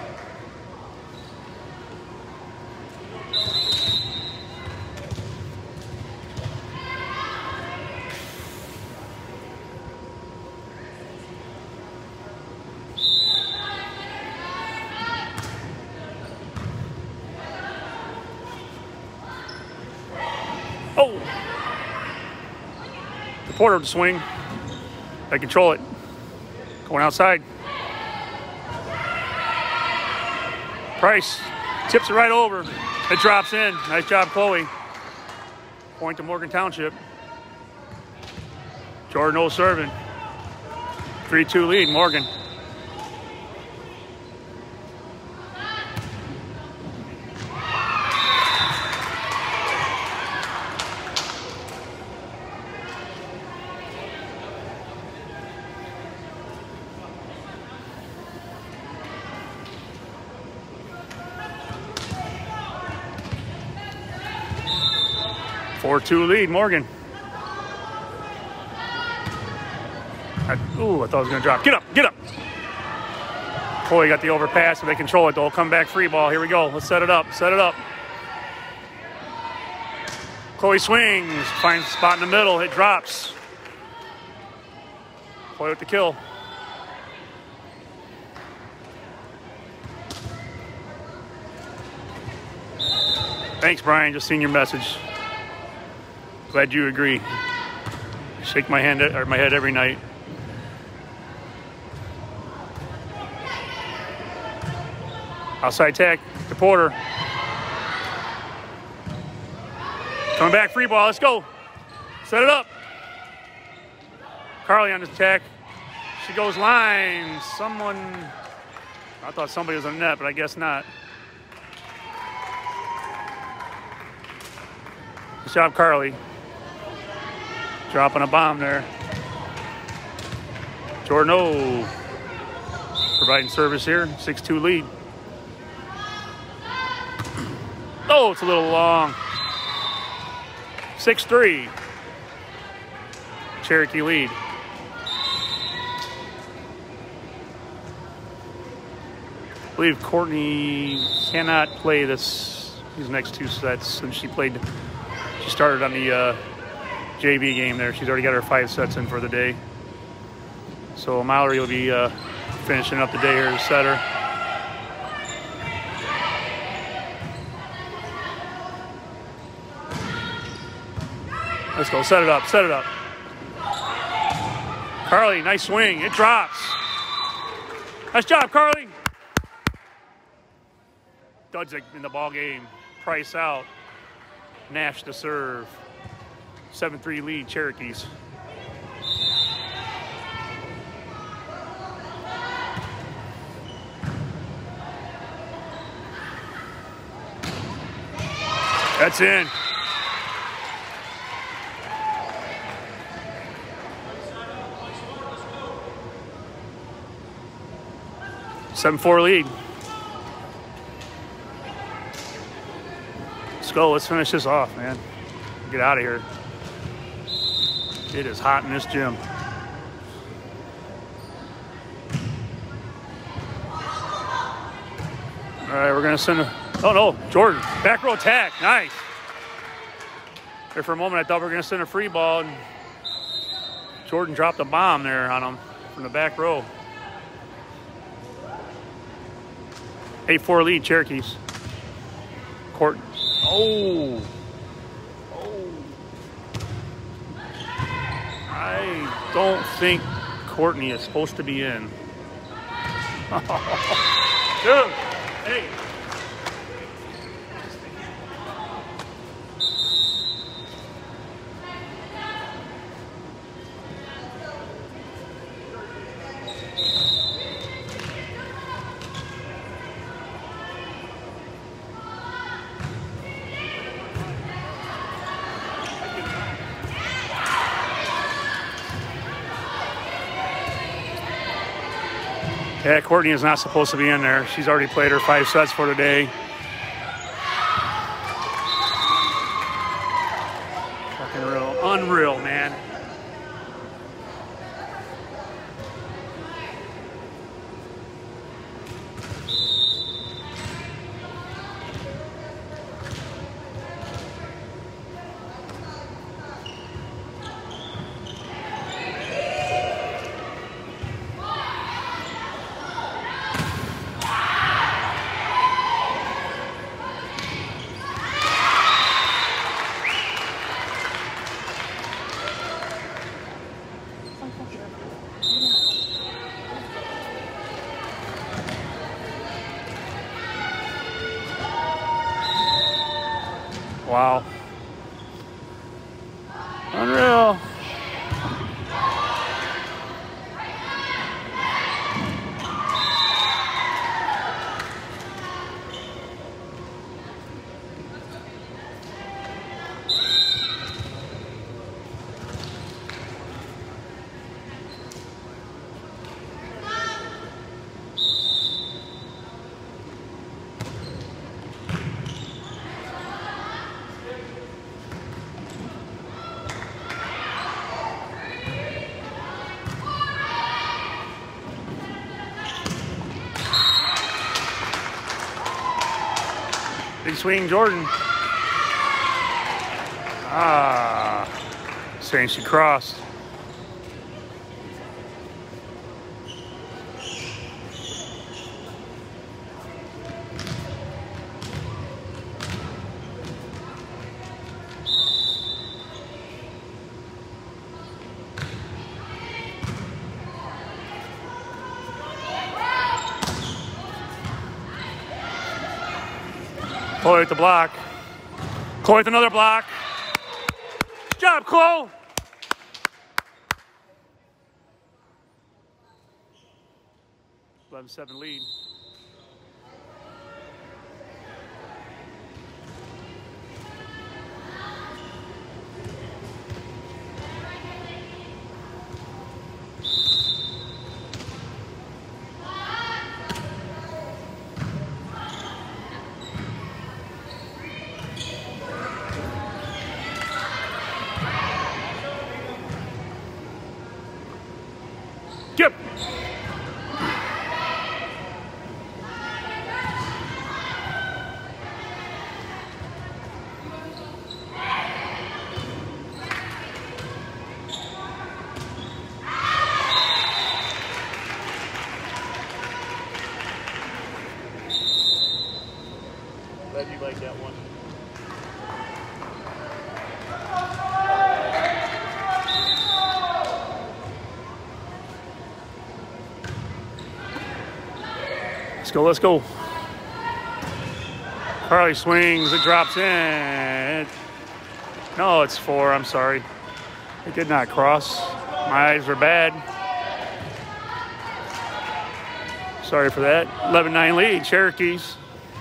Speaker 2: Oh! The Porter to swing. They control it. Going outside. Price tips it right over. It drops in. Nice job, Chloe. Point to Morgan Township. Jordan O serving. three two lead, Morgan. four two lead, Morgan. I, ooh, I thought it was going to drop. Get up, get up. Chloe got the overpass, and they control it. They'll come back free ball. Here we go. Let's set it up, set it up. Chloe swings, finds a spot in the middle. It drops. Chloe with the kill. Thanks, Brian. Just seen your message. Glad you agree. Shake my hand or my head every night. Outside tack to Porter. Coming back, free ball. Let's go. Set it up. Carly on the attack. She goes line. Someone. I thought somebody was on net, but I guess not. Good job, Carly. Dropping a bomb there. Jordan O providing service here. six two lead. Oh, it's a little long. six three. Cherokee lead. I believe Courtney cannot play this these next two sets since she played. She started on the uh, J V game there. She's already got her five sets in for the day. So Mallory will be uh, finishing up the day here as setter. Let's go, set it up, set it up. Carly, nice swing, it drops. Nice job, Carly. Dudzik in the ball game. Price out. Nash to serve. seven three lead, Cherokees. That's in. seven four lead. Let's go. Let's finish this off, man. Get out of here. It is hot in this gym. All right, we're going to send a... Oh, no. Jordan. Back row attack. Nice. There for a moment, I thought we were going to send a free ball, and Jordan dropped a bomb there on him from the back row. eight four lead, Cherokees. Court. Oh. Oh. I don't think Courtney is supposed to be in. Dude. Hey. Yeah, Courtney is not supposed to be in there. She's already played her five sets for today. Fucking real, unreal, man. Wow. Unreal. Big swing, Jordan. Ah, saying she crossed. Chloe with the block. Chloe with another block. Good job, Chloe. eleven seven lead. Yep. Glad you like that one. Let's go, let's go. Carly swings, it drops in. No, it's four, I'm sorry. It did not cross. My eyes were bad. Sorry for that. eleven nine lead, Cherokees.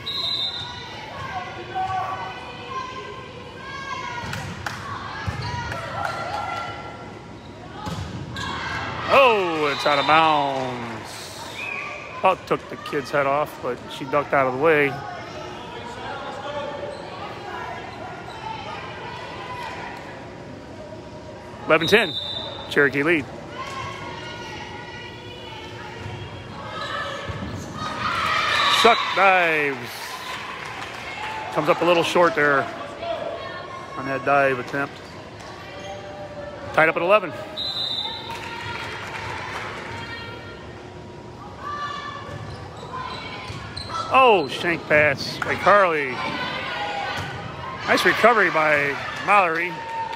Speaker 2: Oh, it's out of bounds. About took the kid's head off, but she ducked out of the way. eleven ten. Cherokee lead. Shuck dives. Comes up a little short there on that dive attempt. Tied up at eleven. Oh, shank pass by Carly. Nice recovery by Mallory.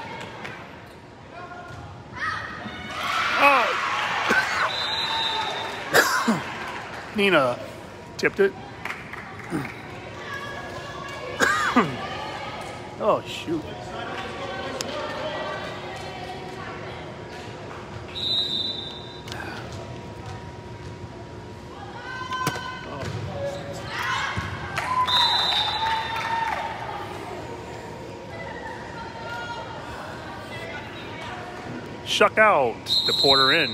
Speaker 2: Oh. Nina tipped it. Oh, shoot. Shuck out to Porter in.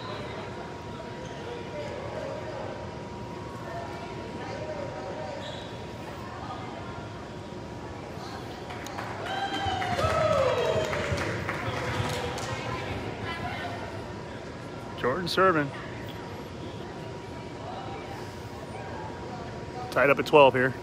Speaker 2: Jordan serving. Tied up at twelve here.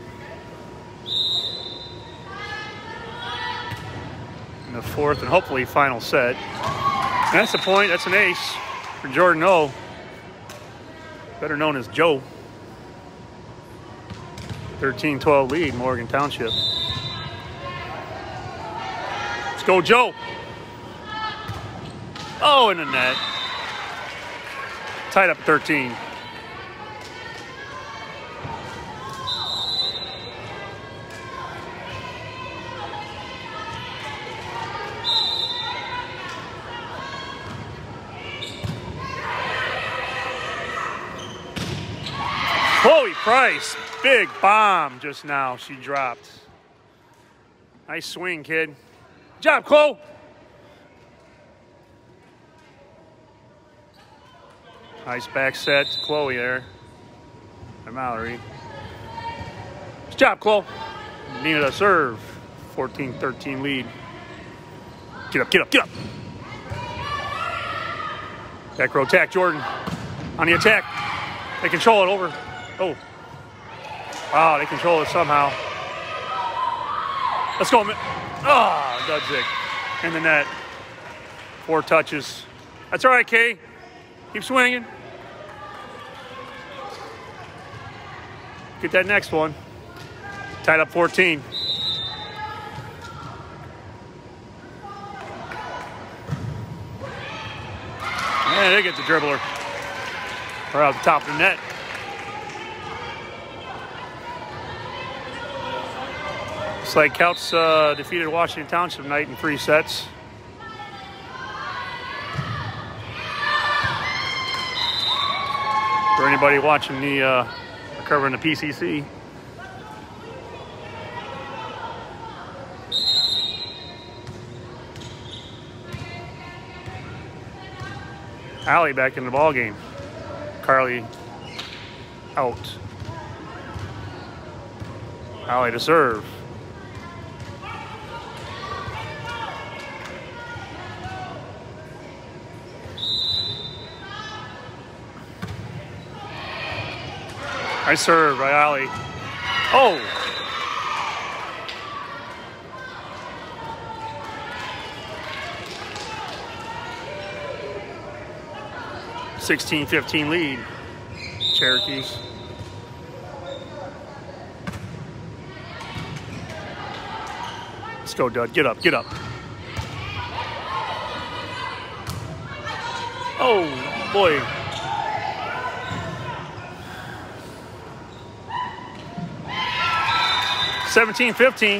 Speaker 2: In the fourth and hopefully final set. And that's the point. That's an ace for Jordan O. Better known as Joe. thirteen twelve lead, Morgan Township. Let's go, Joe. Oh, in the net. Tied up at thirteen. Chloe Price, big bomb just now she dropped. Nice swing, kid. Good job, Chloe. Nice back set to Chloe there. And Mallory. Good job, Chloe. Nina to serve. fourteen thirteen lead. Get up, get up, get up. Back row attack, Jordan. On the attack. They control it over. Oh. Wow, they control it somehow. Let's go. Oh, Dudzik in the net. Four touches. That's all right, Kay. Keep swinging. Get that next one. Tied up fourteen. And they get the dribbler. Right out the top of the net. Looks like Couts uh, defeated Washington Township tonight in three sets. For anybody watching the uh, covering the P C C. Allie back in the ball game. Carly out. Allie to serve. Nice serve by Allie. Oh! sixteen fifteen lead. Cherokees. Let's go, Dud. Get up, get up. Oh, boy. seventeen fifteen.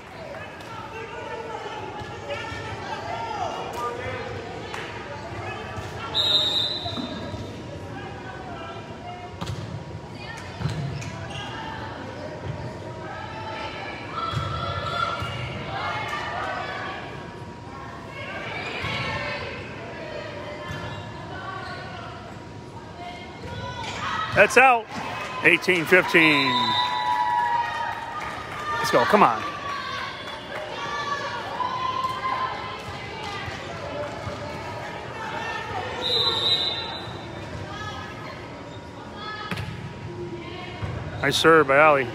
Speaker 2: That's out. eighteen fifteen. Let's go. Come on. Nice serve by Ali.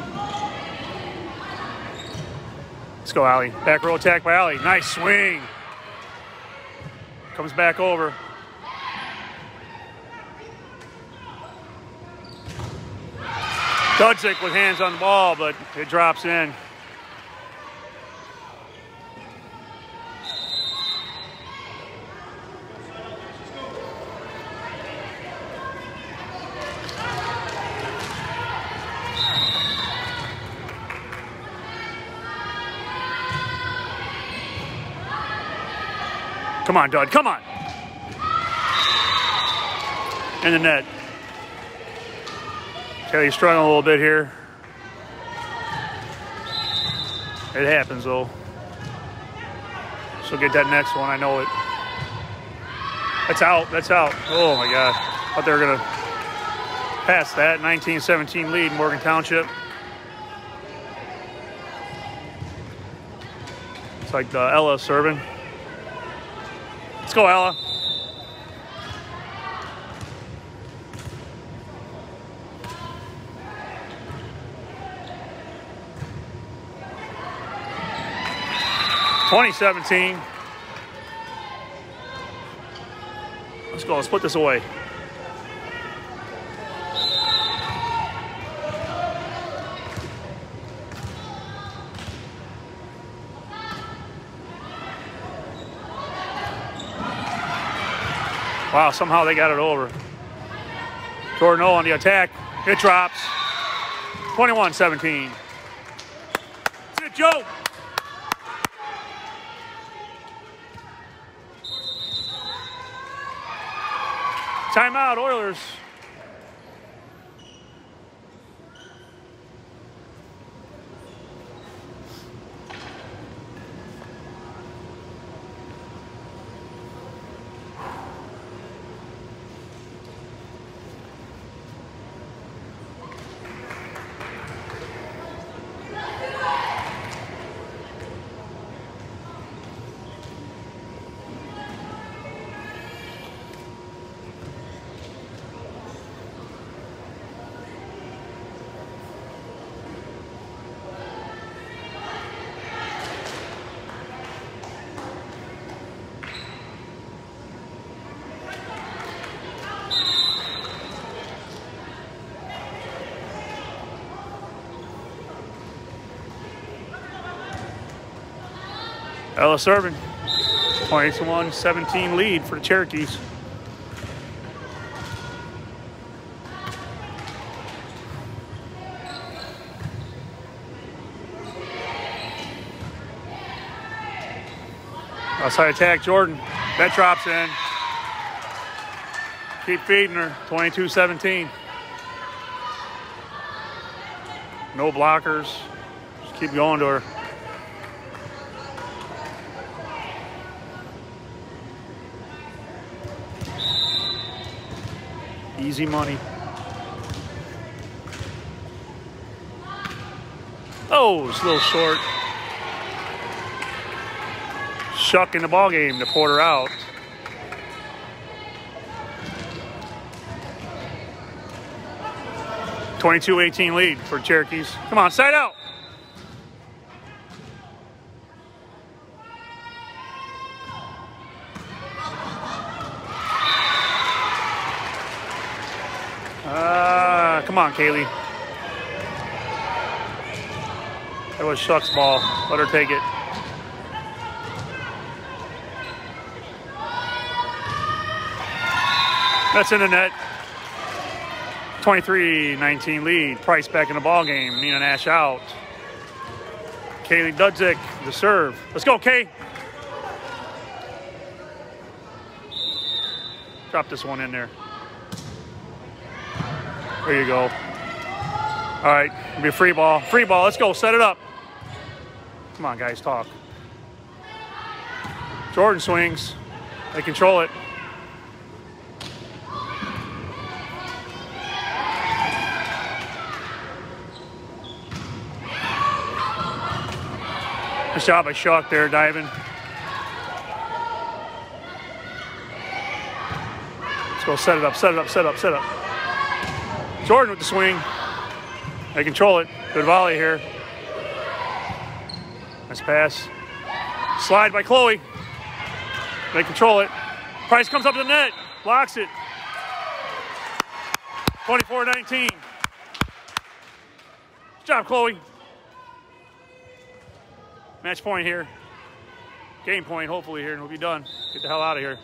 Speaker 2: Let's go, Ali. Back row attack by Ali. Nice swing. Comes back over. Dudzik with hands on the ball, but it drops in. Come on, Dud, come on. In the net. Kelly's struggling a little bit here. It happens, though. She'll get that next one, I know it. That's out, that's out. Oh, my God. Thought they were going to pass that. nineteen seventeen lead, Morgan Township. It's like the Ella serving. Let's go, Ella. twenty seventeen. Let's go. Let's put this away. Wow, somehow they got it over. Jordan O on the attack. It drops. twenty-one seventeen. That's it, Joe. Timeout, Oilers. Ella serving. twenty-one seventeen lead for the Cherokees. Outside attack, Jordan. That drops in. Keep feeding her. twenty-two seventeen. No blockers. Just keep going to her. Easy money. Oh, it's a little short. Shuck in the ball game to Porter out. twenty-two eighteen lead for Cherokees. Come on, side out. Uh, come on, Kaylee. That was Shuck's ball. Let her take it. That's in the net. twenty-three nineteen lead. Price back in the ball game. Nina Nash out. Kaylee Dudzik, the serve. Let's go, Kay. Drop this one in there. There you go. All right, it'll be a free ball. Free ball, let's go, set it up. Come on, guys, talk. Jordan swings. They control it. Nice job by Shuck there, diving. Let's go, set it up, set it up, set it up, set it up. Jordan with the swing. They control it. Good volley here. Nice pass. Slide by Chloe. They control it. Price comes up to the net. Blocks it. twenty-four nineteen. Good job, Chloe. Match point here. Game point, hopefully, here, and we'll be done. Get the hell out of here.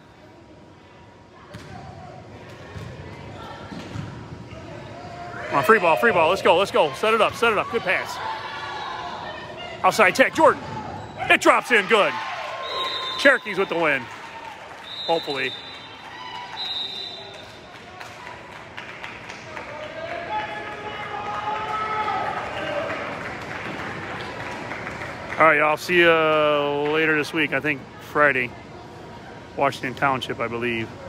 Speaker 2: Come on, free ball, free ball. Let's go, let's go. Set it up, set it up. Good pass. Outside tech, Jordan. It drops in, good. Cherokees with the win. Hopefully. All right, y'all. See you later this week. I think Friday. Washington Township, I believe.